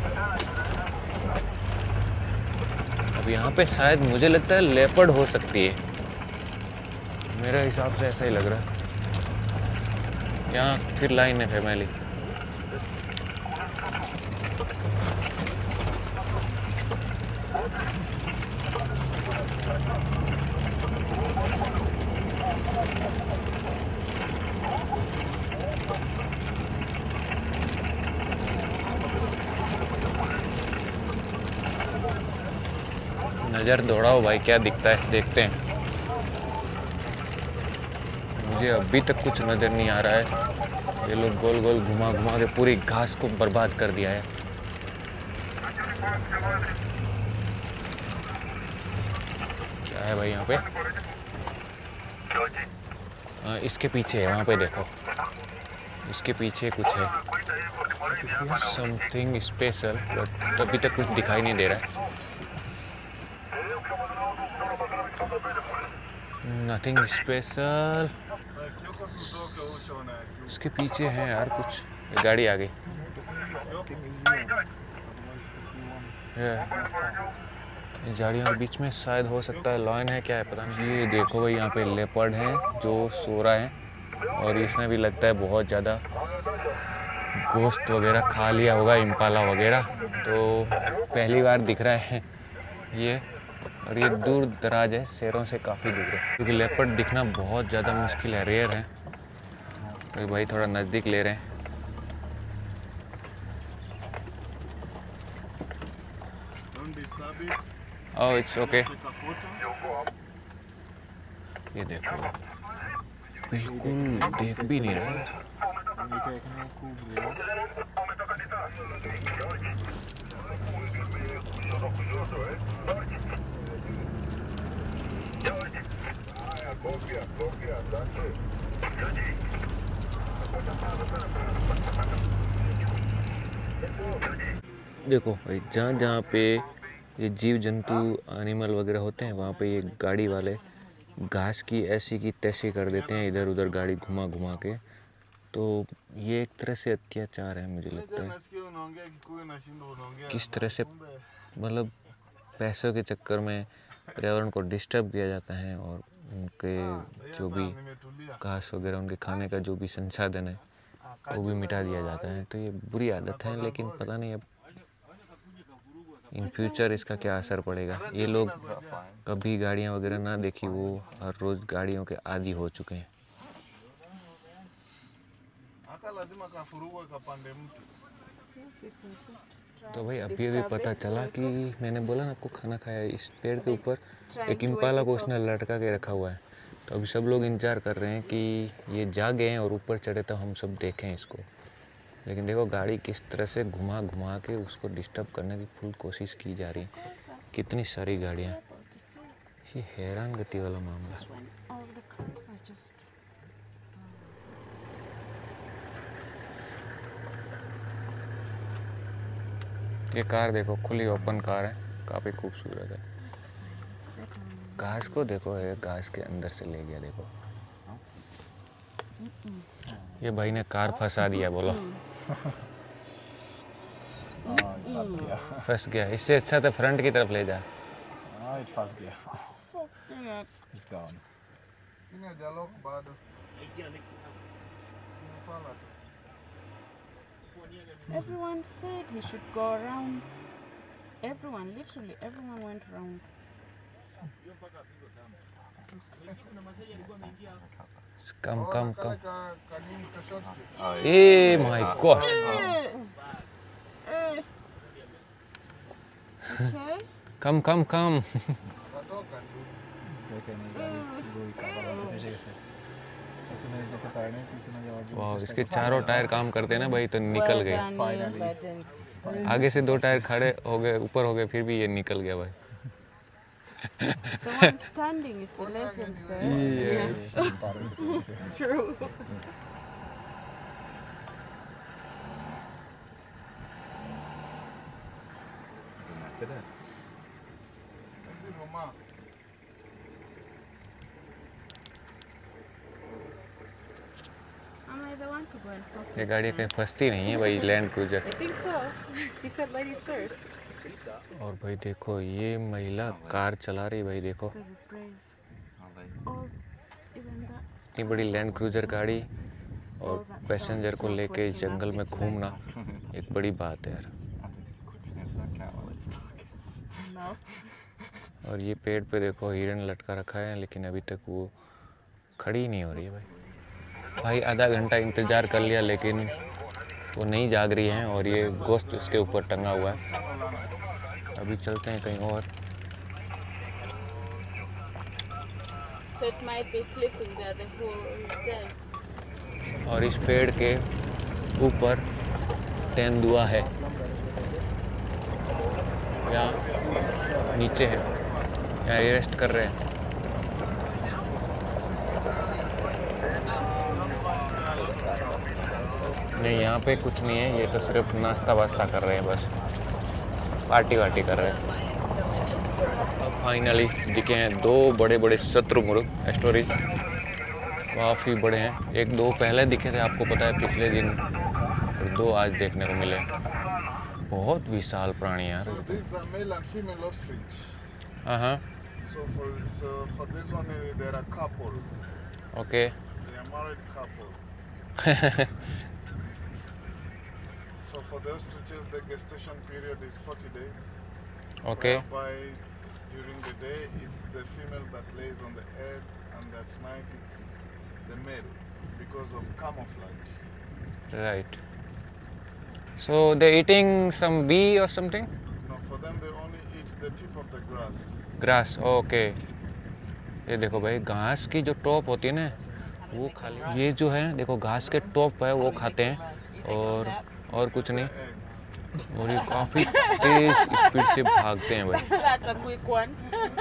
Speaker 1: अब यहाँ पे शायद मुझे लगता है लेपर्ड हो सकती है, मेरे हिसाब से ऐसा ही लग रहा है। यहाँ फिर लाइन है फैमिली। नज़र दौड़ाओ भाई, क्या दिखता है देखते हैं। मुझे अभी तक कुछ नज़र नहीं आ रहा है। ये लोग गोल गोल घुमा घुमा के पूरी घास को बर्बाद कर दिया है। क्या है भाई यहाँ पे? आ, इसके पीछे है, वहाँ पे देखो, इसके पीछे कुछ है, समथिंग स्पेशल, बट अभी तक कुछ दिखाई नहीं दे रहा है। Nothing special. इसके पीछे है यार कुछ, एक गाड़ी आ गई। झाड़ियों के बीच में शायद हो सकता है लॉयन है, क्या है पता नहीं। ये देखो भाई यहाँ पे लेपर्ड है जो सो रहा है और इसने भी लगता है बहुत ज़्यादा गोश्त वगैरह खा लिया होगा, इम्पाला वगैरह। तो पहली बार दिख रहा है ये, और ये दूर दराज है, शहरों से काफ़ी दूर है, क्योंकि लेपर्ड दिखना बहुत ज़्यादा मुश्किल है, रेयर है। तो भाई थोड़ा नज़दीक ले रहे हैं। Oh it's okay. ये देखो बिल्कुल देख भी नहीं रहा। देखो भाई जहाँ जहाँ पे ये जीव जंतु एनिमल वगैरह होते हैं वहाँ पे ये गाड़ी वाले घास की ऐसी की तैसी कर देते हैं, इधर उधर गाड़ी घुमा घुमा के। तो ये एक तरह से अत्याचार है मुझे लगता है। किस तरह से मतलब पैसों के चक्कर में पर्यावरण को डिस्टर्ब किया जाता है और उनके जो भी घास वगैरह उनके खाने का जो भी संसाधन है वो भी मिटा दिया जाता है। तो ये बुरी आदत है, लेकिन पता नहीं अब इन फ्यूचर इसका क्या असर पड़ेगा। ये लोग कभी गाड़ियाँ वगैरह ना देखी, वो हर रोज़ गाड़ियों के आदी हो चुके हैं। तो भाई अभी अभी पता चला कि मैंने बोला ना आपको खाना खाया, इस पेड़ के ऊपर एक इम्पाला को उसने लटका के रखा हुआ है। तो अभी सब लोग इंतज़ार कर रहे हैं कि ये जागे हैं और ऊपर चढ़े तो हम सब देखें इसको। लेकिन देखो गाड़ी किस तरह से घुमा घुमा के उसको डिस्टर्ब करने की फुल कोशिश की जा रही है। कितनी सारी गाड़ियाँ, ये हैरान गति वाला मामला। ये कार देखो, खुली ओपन कार है, काफ़ी खूबसूरत है। घास को देखो, ये घास के अंदर से ले गया। देखो ये भाई ने कार फंसा दिया, बोलो
Speaker 2: फंस गया
Speaker 1: फंस गया। इससे अच्छा तो फ्रंट की तरफ ले जा।
Speaker 2: फंस गया।
Speaker 3: Everyone said he should go around. Everyone, literally, everyone went around.
Speaker 1: Come, come, come. Hey, my God.
Speaker 3: Okay.
Speaker 1: Come, come, come. वाह, इसके चारों टायर काम करते हैं ना भाई, तो निकल गए। आगे से दो टायर खड़े हो गए, ऊपर हो गए, फिर भी ये निकल गया भाई।
Speaker 3: The one standing is the legend there.
Speaker 1: Yes.
Speaker 3: True. Am I the one to go and talk?
Speaker 1: ये गाड़ी कहीं फंसती नहीं है भाई, land cruiser.
Speaker 3: I think so. He said ladies first.
Speaker 1: और भाई देखो, ये महिला कार चला रही भाई, देखो
Speaker 3: Very brave. Or even that.
Speaker 1: इतनी बड़ी लैंड क्रूजर गाड़ी और पैसेंजर को लेके जंगल में घूमना एक बड़ी बात है यार।
Speaker 3: No.
Speaker 1: और ये पेड़ पे देखो हिरन लटका रखा है, लेकिन अभी तक वो खड़ी नहीं हो रही है भाई। भाई आधा घंटा इंतज़ार कर लिया, लेकिन वो नहीं जाग रही हैं और ये गोश्त उसके ऊपर टंगा हुआ है। अभी चलते हैं कहीं और।
Speaker 3: So it might be sleeping there the whole day.
Speaker 1: और इस पेड़ के ऊपर तेंदुआ है, यहाँ नीचे है, यहाँ रेस्ट कर रहे हैं। नहीं, यहाँ पे कुछ नहीं है, ये तो सिर्फ नाश्ता वास्ता कर रहे हैं, बस पार्टी वार्टी कर रहे हैं। अब फाइनली दिखे हैं दो बड़े बड़े शत्रुमुर्ग एस्टोरिज, काफ़ी बड़े हैं। एक दो पहले दिखे थे, आपको पता है, पिछले दिन, और दो आज देखने को मिले। बहुत विशाल प्राणी यार।
Speaker 4: So these are male and female ostrich.
Speaker 1: हाँ हाँ,
Speaker 4: So for so for this one, uh, they're a couple.
Speaker 1: Okay.
Speaker 4: They are married couple. So for the ostriches, the gestation period is forty days.
Speaker 1: Okay
Speaker 4: Whereby during the day it's the female that lays on the eggs, and at night it's the male because of camouflage.
Speaker 1: Right. So they eating some bee or something?
Speaker 4: No, for them they only eat the tip of the grass.
Speaker 1: Grass, okay. ये देखो भाई, घास की जो टॉप होती है ना, वो खा ले। ये जो है देखो, घास के टॉप है वो खाते हैं, और और कुछ नहीं।
Speaker 4: Eggs.
Speaker 1: और ये काफ़ी तेज स्पीड से भागते हैं भाई।
Speaker 3: That's a quick one.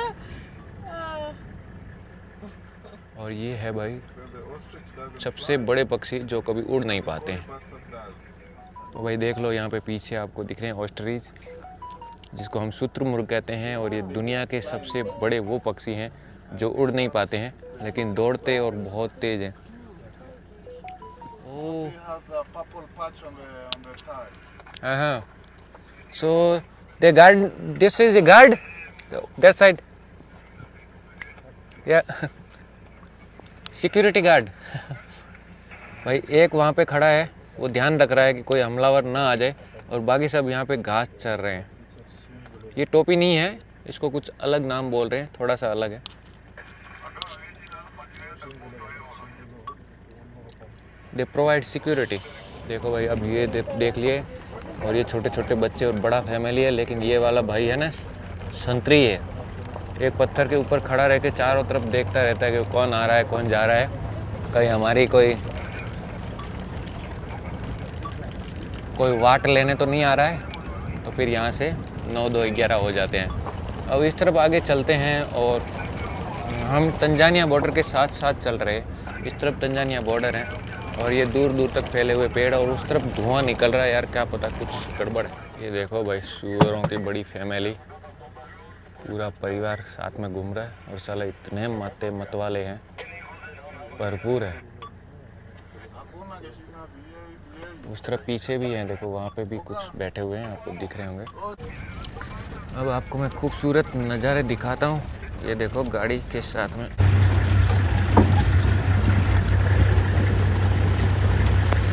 Speaker 1: और ये है भाई
Speaker 4: So the ostrich doesn't
Speaker 1: सबसे
Speaker 4: fly,
Speaker 1: बड़े पक्षी जो कभी उड़ नहीं पाते हैं।
Speaker 4: bastard does.
Speaker 1: तो भाई देख लो, यहाँ पे पीछे आपको दिख रहे हैं ऑस्ट्रिच, जिसको हम शुतुरमुर्ग कहते हैं। और ये दुनिया के सबसे बड़े वो पक्षी हैं जो उड़ नहीं पाते हैं, लेकिन दौड़ते और बहुत तेज हैं। ओह,
Speaker 4: He has a purple patch on the on the thigh.
Speaker 1: हाँ हाँ। So they guard, this is a guard that side, या सिक्योरिटी गार्ड। भाई एक वहाँ पे खड़ा है, वो ध्यान रख रहा है कि कोई हमलावर ना आ जाए, और बाकी सब यहाँ पे घास चर रहे हैं। ये टोपी नहीं है, इसको कुछ अलग नाम बोल रहे हैं, थोड़ा सा अलग है। They provide security. देखो भाई, अब ये दे, देख लिए, और ये छोटे छोटे बच्चे और बड़ा फैमिली है, लेकिन ये वाला भाई है ना, संतरी है। एक पत्थर के ऊपर खड़ा रह के चारों तरफ देखता रहता है कि कौन आ रहा है, कौन जा रहा है, कहीं हमारी कोई कोई वाट लेने तो नहीं आ रहा है। तो फिर यहाँ से नौ दो ग्यारह हो जाते हैं। अब इस तरफ आगे चलते हैं, और हम तंजानिया बॉर्डर के साथ साथ चल रहे हैं। इस तरफ तंजानिया बॉर्डर है, और ये दूर दूर तक फैले हुए पेड़, और उस तरफ धुआं निकल रहा है यार, क्या पता कुछ गड़बड़ है। ये देखो भाई, सूअरों की बड़ी फैमिली, पूरा परिवार साथ में घूम रहा है, और साला इतने मते मतवाले हैं, भरपूर है। उस तरफ पीछे भी हैं, देखो वहाँ पे भी कुछ बैठे हुए हैं, आपको दिख रहे होंगे। अब आपको मैं खूबसूरत नज़ारे दिखाता हूँ। ये देखो गाड़ी के साथ में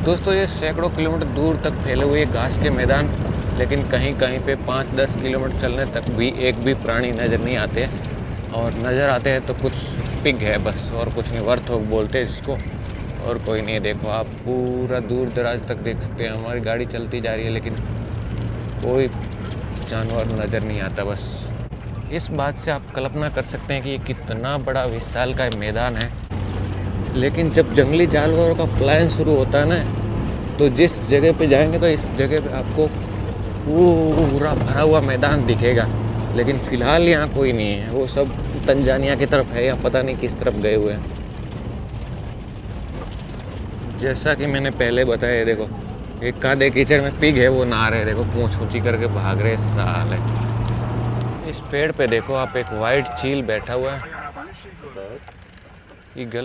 Speaker 1: दोस्तों ये सैकड़ों किलोमीटर दूर तक फैले हुए घास के मैदान, लेकिन कहीं कहीं पे पाँच दस किलोमीटर चलने तक भी एक भी प्राणी नज़र नहीं आते, और नज़र आते हैं तो कुछ पिग है बस, और कुछ नहीं। वर्थोग बोलते हैं जिसको, और कोई नहीं। देखो आप पूरा दूर दराज तक देख सकते हैं, हमारी गाड़ी चलती जा रही है लेकिन कोई जानवर नज़र नहीं आता बस। इस बात से आप कल्पना कर सकते हैं कि ये कितना बड़ा विशाल का मैदान है। लेकिन जब जंगली जानवरों का पलायन शुरू होता है ना, तो जिस जगह पे जाएंगे तो इस जगह पे आपको पूरा भरा हुआ मैदान दिखेगा, लेकिन फ़िलहाल यहाँ कोई नहीं है। वो सब तंजानिया की तरफ है या पता नहीं किस तरफ गए हुए हैं। जैसा कि मैंने पहले बताया, देखो एक कादे कीचड़ में पिग है, वो नहा रहे, देखो पूंछ ऊंची करके भाग रहे साल है। इस पेड़ पे देखो आप, एक वाइट चील बैठा हुआ है, ईगल,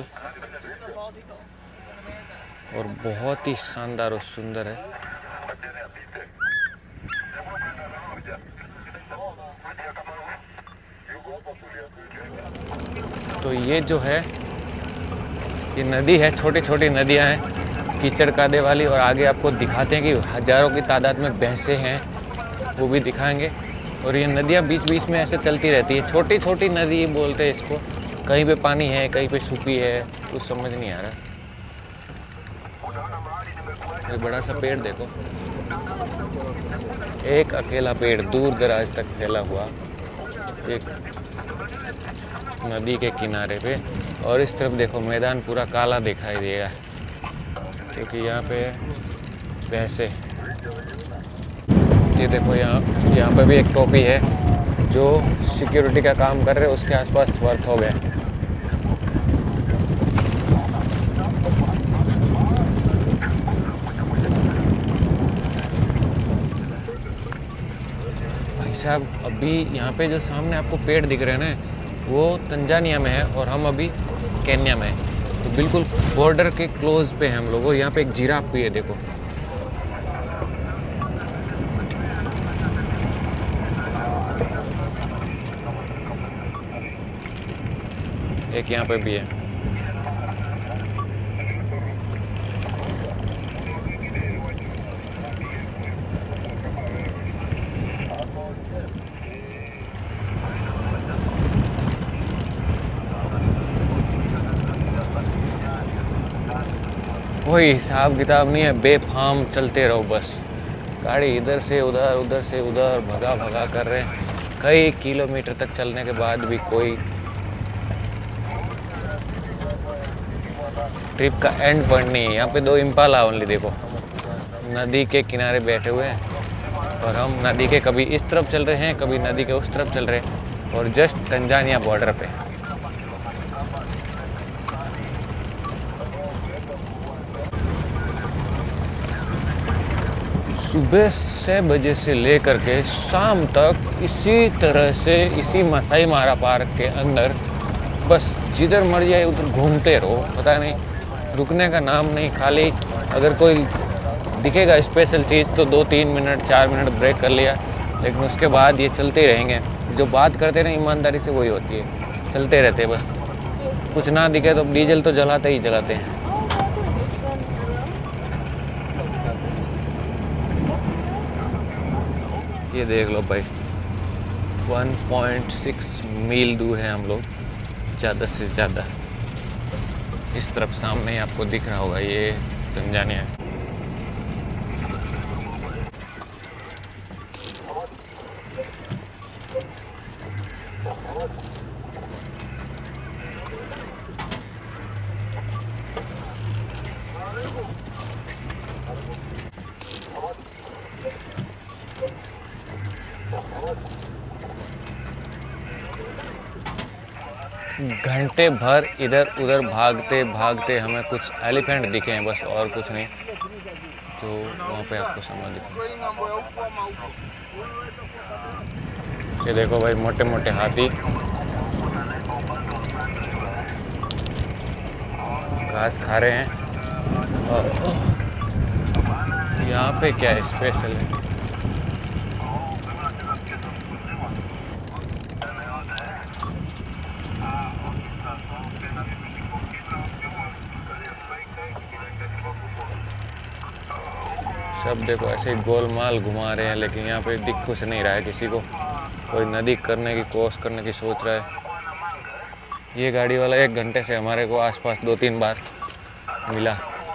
Speaker 1: और बहुत ही शानदार और सुंदर है। तो ये जो है, ये नदी है, छोटी छोटी नदियां हैं कीचड़ कादे वाली, और आगे आपको दिखाते हैं कि हजारों की तादाद में भैंसे हैं, वो भी दिखाएंगे। और ये नदियाँ बीच बीच में ऐसे चलती रहती है, छोटी छोटी नदी बोलते हैं इसको। कहीं पे पानी है, कहीं पे सूखी है, कुछ समझ नहीं आ रहा। एक बड़ा सा पेड़ देखो, एक अकेला पेड़ दूर दराज तक फैला हुआ, एक नदी के किनारे पे। और इस तरफ देखो मैदान पूरा काला दिखाई देगा, क्योंकि यहाँ पे भैंसे। ये देखो यहाँ यहाँ पे भी एक टोपी है जो सिक्योरिटी का काम कर रहे हैं, उसके आसपास वर्थ हो गए। भाई साहब, अभी यहाँ पे जो सामने आपको पेड़ दिख रहे हैं ना, वो तंजानिया में है और हम अभी केन्या में हैं। तो बिल्कुल बॉर्डर के क्लोज पे हैं हम लोग। और यहाँ पे एक जिराफ भी है, देखो। एक यहाँ पे भी है। कोई हिसाब किताब नहीं है, बेफाम चलते रहो बस। गाड़ी इधर से उधर, उधर से उधर भगा भगा कर रहे हैं। कई किलोमीटर तक चलने के बाद भी कोई ट्रिप का एंड पॉइंट नहीं है। यहाँ पे दो इम्पाला ओनली, देखो नदी के किनारे बैठे हुए हैं, और हम नदी के कभी इस तरफ चल रहे हैं, कभी नदी के उस तरफ चल रहे हैं, और जस्ट तंजानिया बॉर्डर पे। सुबह छः बजे से लेकर के शाम तक इसी तरह से, इसी मसाई मारा पार्क के अंदर बस जिधर मर जाए उधर घूमते रहो। पता नहीं, रुकने का नाम नहीं। खाली अगर कोई दिखेगा स्पेशल चीज़ तो दो तीन मिनट चार मिनट ब्रेक कर लिया, लेकिन उसके बाद ये चलते रहेंगे। जो बात करते हैं ईमानदारी से, वही होती है, चलते रहते हैं बस। कुछ ना दिखे तो डीजल तो जलाते ही जलाते हैं। ये देख लो भाई, वन पॉइंट सिक्स मील दूर है हम लोग, ज़्यादा से ज़्यादा। इस तरफ सामने ही आपको दिख रहा होगा, ये तंजानिया है। घंटे भर इधर उधर भागते भागते हमें कुछ एलिफेंट दिखे हैं बस, और कुछ नहीं। तो वहाँ पे आपको सामने दिखे, ये देखो भाई, मोटे मोटे हाथी घास खा रहे हैं। और यहाँ पे क्या है स्पेशल है, सब देखो ऐसे ही गोलमाल घुमा रहे हैं, लेकिन यहाँ पे दिख कुछ नहीं रहा है किसी को। कोई नदी करने की क्रॉस करने की सोच रहा है। ये गाड़ी वाला एक घंटे से हमारे को आसपास दो तीन बार मिला।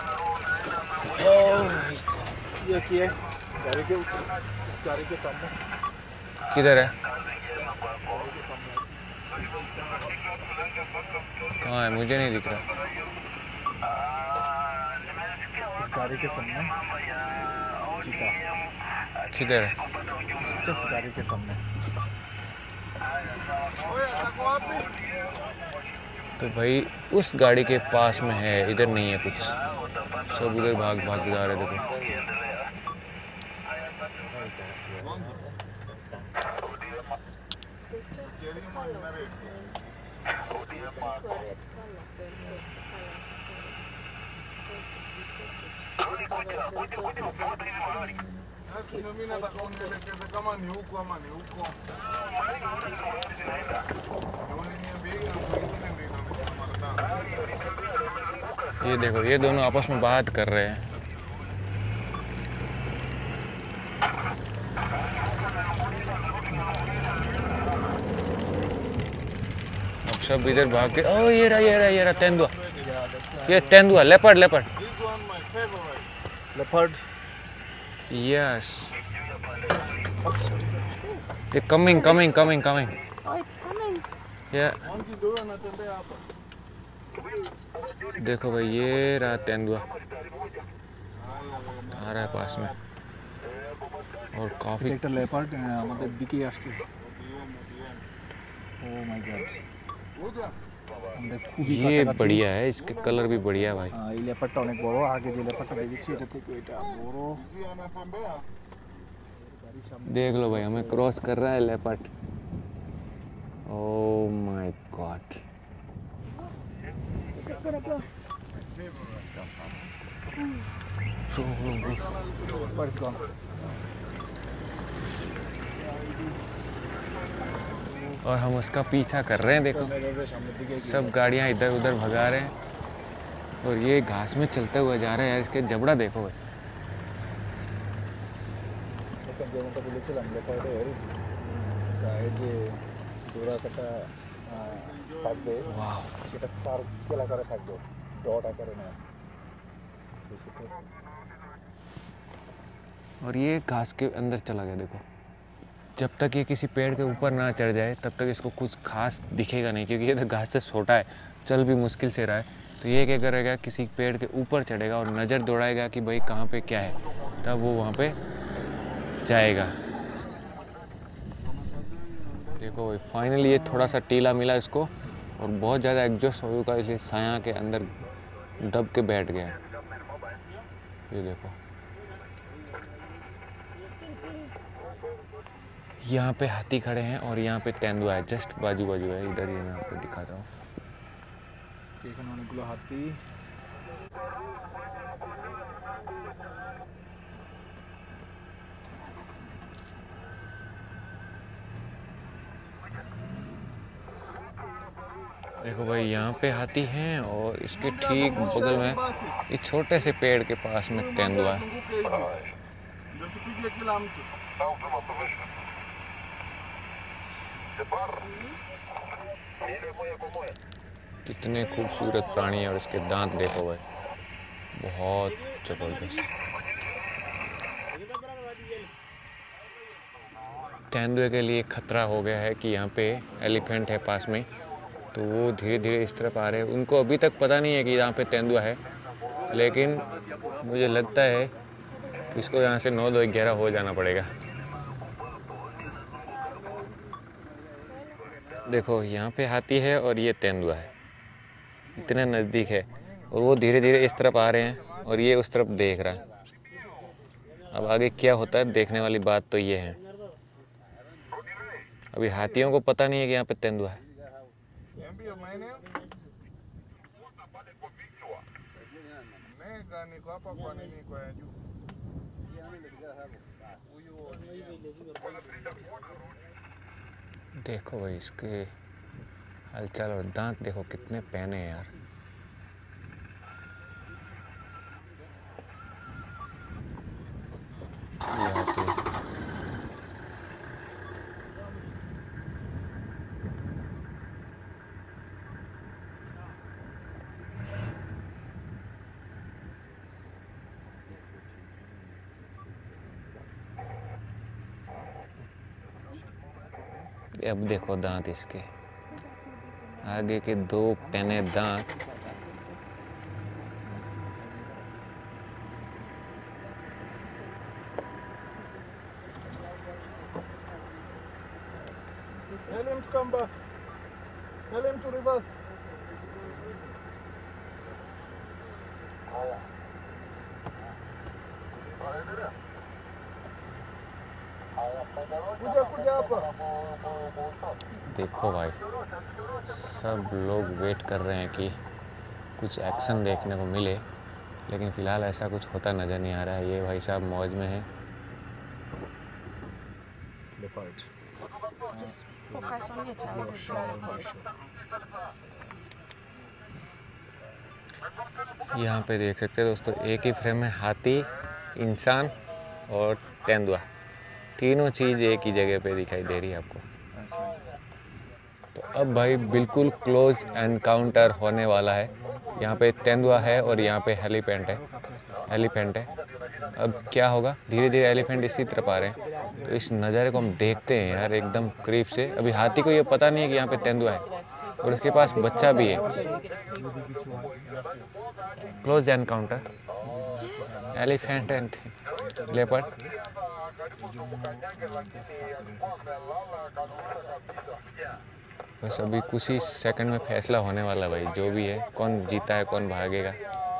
Speaker 2: ये क्या है? गाड़ी के गाड़ी के सामने
Speaker 1: किधर है?
Speaker 2: गाड़ी के सामने
Speaker 1: कहाँ है? मुझे नहीं दिख रहा।
Speaker 2: इस गाड़ी के सामने चीता।
Speaker 1: किधर है?
Speaker 2: जस्ट गाड़ी के सामने।
Speaker 1: तो भाई उस गाड़ी के पास में है, इधर नहीं है कुछ। सब उधर भाग भाग जा रहे देखो।
Speaker 4: kama ni huku ama ni huko.
Speaker 1: ये देखो ये दोनों आपस में बात कर रहे हैं। अब सब इधर भाग के, ओ ये रहा ये रहा ये रहा तेंदुआ, ये तेंदुआ, लेपर्ड लेपर्ड
Speaker 2: लेपर्ड।
Speaker 1: यस, ये coming coming coming coming.
Speaker 3: Oh, it's coming.
Speaker 1: या देखो भाई ये रहा तेंदुआ आ रहा है पास में, और काफी
Speaker 2: একটা লেপার্ড আমাদের দিকেই আসছে। ও মাই গড, আমাদের খুবই
Speaker 1: ये
Speaker 2: কাছাকাছি।
Speaker 1: बढ़िया है, इसके कलर भी बढ़िया भाई।
Speaker 2: আহ, এই লেপার্ডটা অনেক বড়। আগে যে লেপার্ডটা দেখেছি এটা থেকে এটা বড়।
Speaker 1: देख लो भाई हमें क्रॉस कर रहा है leopard. Oh my god,
Speaker 2: Leopard's gone.
Speaker 1: और हम उसका पीछा कर रहे हैं। देखो सब गाड़ियाँ इधर उधर भगा रहे हैं, और ये घास में चलते हुए जा रहे हैं यार। इसके जबड़ा देखो भाई।
Speaker 2: যেমনটা বলেছিলাম লেপার্ডের গায়ে যে জোড়া কাটা থাকবে সেটা সার্কেল আকারে থাকবে, ডট আকারে না।
Speaker 1: और ये घास के अंदर चला गया। देखो जब तक ये किसी पेड़ के ऊपर ना चढ़ जाए तब तक इसको कुछ खास दिखेगा नहीं, क्योंकि ये तो घास से छोटा है, चल भी मुश्किल से रहा है। तो ये क्या करेगा, किसी पेड़ के ऊपर चढ़ेगा और नज़र दौड़ाएगा कि भाई कहाँ पे क्या है, तब वो वहाँ पे जाएगा। देखो भाई फाइनली ये थोड़ा सा टीला मिला इसको, और बहुत ज़्यादा एग्जॉस्ट हो चुका, इसलिए साया के अंदर दब के बैठ गया। ये देखो यहाँ पे हाथी खड़े हैं और यहाँ पे तेंदुआ है, जस्ट बाजू बाजू है। इधर ही मैं आपको दिखाता हूँ।
Speaker 2: এখানে অনেকগুলো হাতি।
Speaker 1: देखो भाई यहाँ पे हाथी हैं, और इसके ठीक बगल में एक छोटे से पेड़ के पास में तेंदुआ है। कितने खूबसूरत प्राणी है, और इसके दांत देखो भाई, बहुत जबरदस्त। तेंदुए के लिए खतरा हो गया है कि यहाँ पे एलिफेंट है पास में, तो वो धीरे धीरे इस तरफ आ रहे हैं। उनको अभी तक पता नहीं है कि यहाँ पे तेंदुआ है, लेकिन मुझे लगता है कि इसको यहाँ से नौ दो ग्यारह हो जाना पड़ेगा। देखो यहाँ पे हाथी है और ये तेंदुआ है, इतने नज़दीक है, और वो धीरे धीरे इस तरफ आ रहे हैं, और ये उस तरफ देख रहा है। अब आगे क्या होता है देखने वाली बात तो ये है। अभी हाथियों को पता नहीं है कि यहाँ पे तेंदुआ है। देखो भाई इसके हलचल और दांत देखो कितने पैने हैं यार। ये हाथी है। अब देखो दांत इसके, आगे के दो पैने दांत।
Speaker 4: Tell him to come back. Tell him to reverse. Kuja kuja hapa.
Speaker 1: देखो भाई, सब लोग वेट कर रहे हैं कि कुछ एक्शन देखने को मिले, लेकिन फ़िलहाल ऐसा कुछ होता नज़र नहीं आ रहा है। ये भाई साहब मौज में हैं।
Speaker 2: Leopard.
Speaker 3: Focus on your child.
Speaker 1: यहाँ पे देख सकते हैं दोस्तों, एक ही फ्रेम में हाथी, इंसान और तेंदुआ, तीनों चीज़ एक ही जगह पे दिखाई दे रही है आपको। तो अब भाई बिल्कुल क्लोज एनकाउंटर होने वाला है। यहाँ पे तेंदुआ है और यहाँ पे एलिफेंट है एलिफेंट है अब क्या होगा, धीरे धीरे एलिफेंट इसी तरफ आ रहे हैं। तो इस नज़ारे को हम देखते हैं यार एकदम करीब से। अभी हाथी को ये पता नहीं है कि यहाँ पे तेंदुआ है और उसके पास बच्चा भी है। Close encounter elephant and leopard. बस अभी कुछ ही सेकंड में फैसला होने वाला भाई, जो भी है, कौन जीता है कौन भागेगा।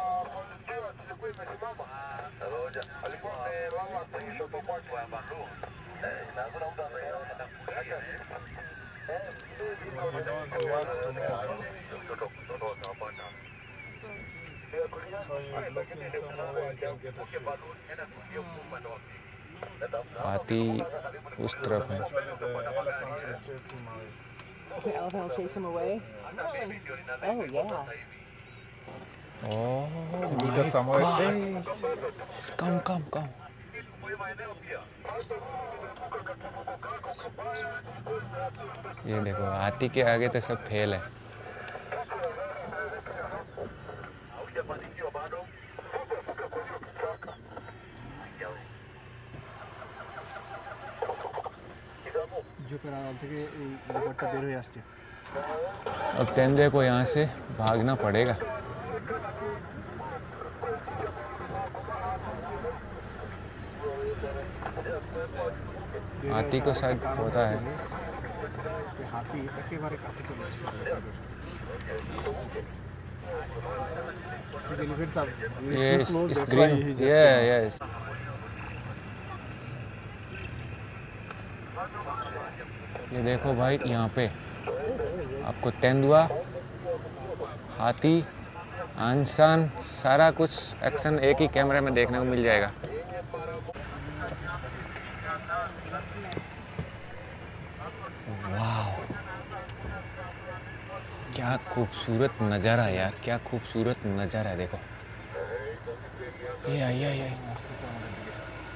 Speaker 1: हाथी उस तरफ है।
Speaker 5: The elephant will chase him away? Oh, yeah.
Speaker 1: Oh
Speaker 2: Because
Speaker 1: my
Speaker 2: somewhere
Speaker 1: God. Come, come, come. ये देखो, हाथी के आगे तो सब फेल है।
Speaker 2: जो कराल থেকে এই লেপারটা বের হয়ে আসছে।
Speaker 1: अब तेंदुए को यहाँ से भागना पड़ेगा। हाथी को शायद पता है
Speaker 2: যে হাতি একেবারে কাছে চলে আসছে লেপারের। These elephants are
Speaker 1: ये
Speaker 2: too
Speaker 1: इस,
Speaker 2: close,
Speaker 1: इस
Speaker 2: that's why
Speaker 1: green
Speaker 2: he just
Speaker 1: ये
Speaker 2: came out.
Speaker 1: ये ये देखो भाई, यहाँ पे आपको तेंदुआ, हाथी, इंसान, सारा कुछ एक्शन एक ही कैमरे में देखने को मिल जाएगा। वाह, क्या खूबसूरत नज़ारा है यार, क्या खूबसूरत नज़ारा है। देखो ये ये ये
Speaker 2: আসতেছে আমাদের দিকে।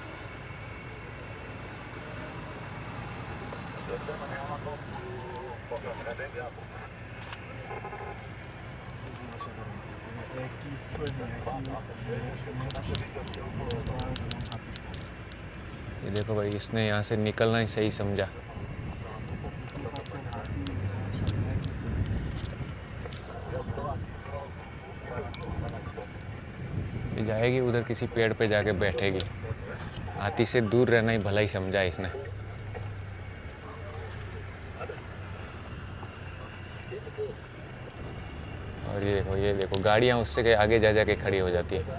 Speaker 2: একই ফ্রেমে
Speaker 1: ये देखो भाई, इसने यहाँ से निकलना ही सही समझा। ये जाएगी उधर किसी पेड़ पे जाके बैठेगी। हाथी से दूर रहना ही भला ही समझा इसने। और ये देखो ये देखो गाड़ियाँ उससे के आगे जा जा के खड़ी हो जाती है।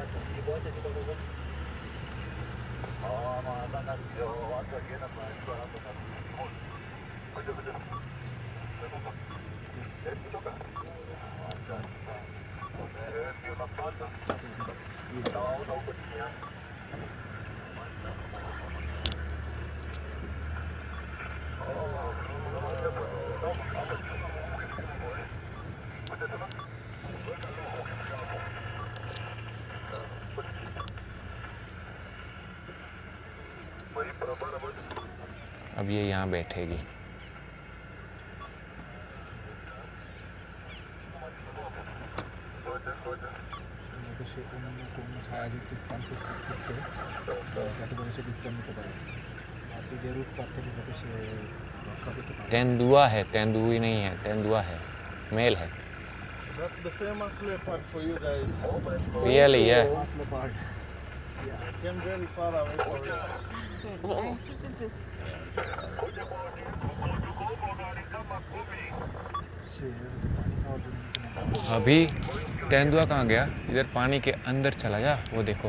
Speaker 1: अब ये यहाँ बैठेगी।
Speaker 2: সে অন্য কোনো ছায়াযুক্ত স্থান প্রস্তুত করছে যাতে করে সে বিশ্রাম নিতে পারে হাতিদের উৎপাত থেকে যাতে সে রক্ষা পেতে পারে।
Speaker 1: तेंदुआ है, तेंदुई नहीं है, तेंदुआ है, मेल है।
Speaker 4: That's the famous leopard for you guys.
Speaker 1: Really, yeah.
Speaker 2: Mass leopard.
Speaker 4: Came very far away for it.
Speaker 2: সে পানি খাওয়ার জন্য নিচে নামছে।
Speaker 1: अभी तेंदुआ कहाँ गया? इधर पानी के अंदर चला जा, वो देखो।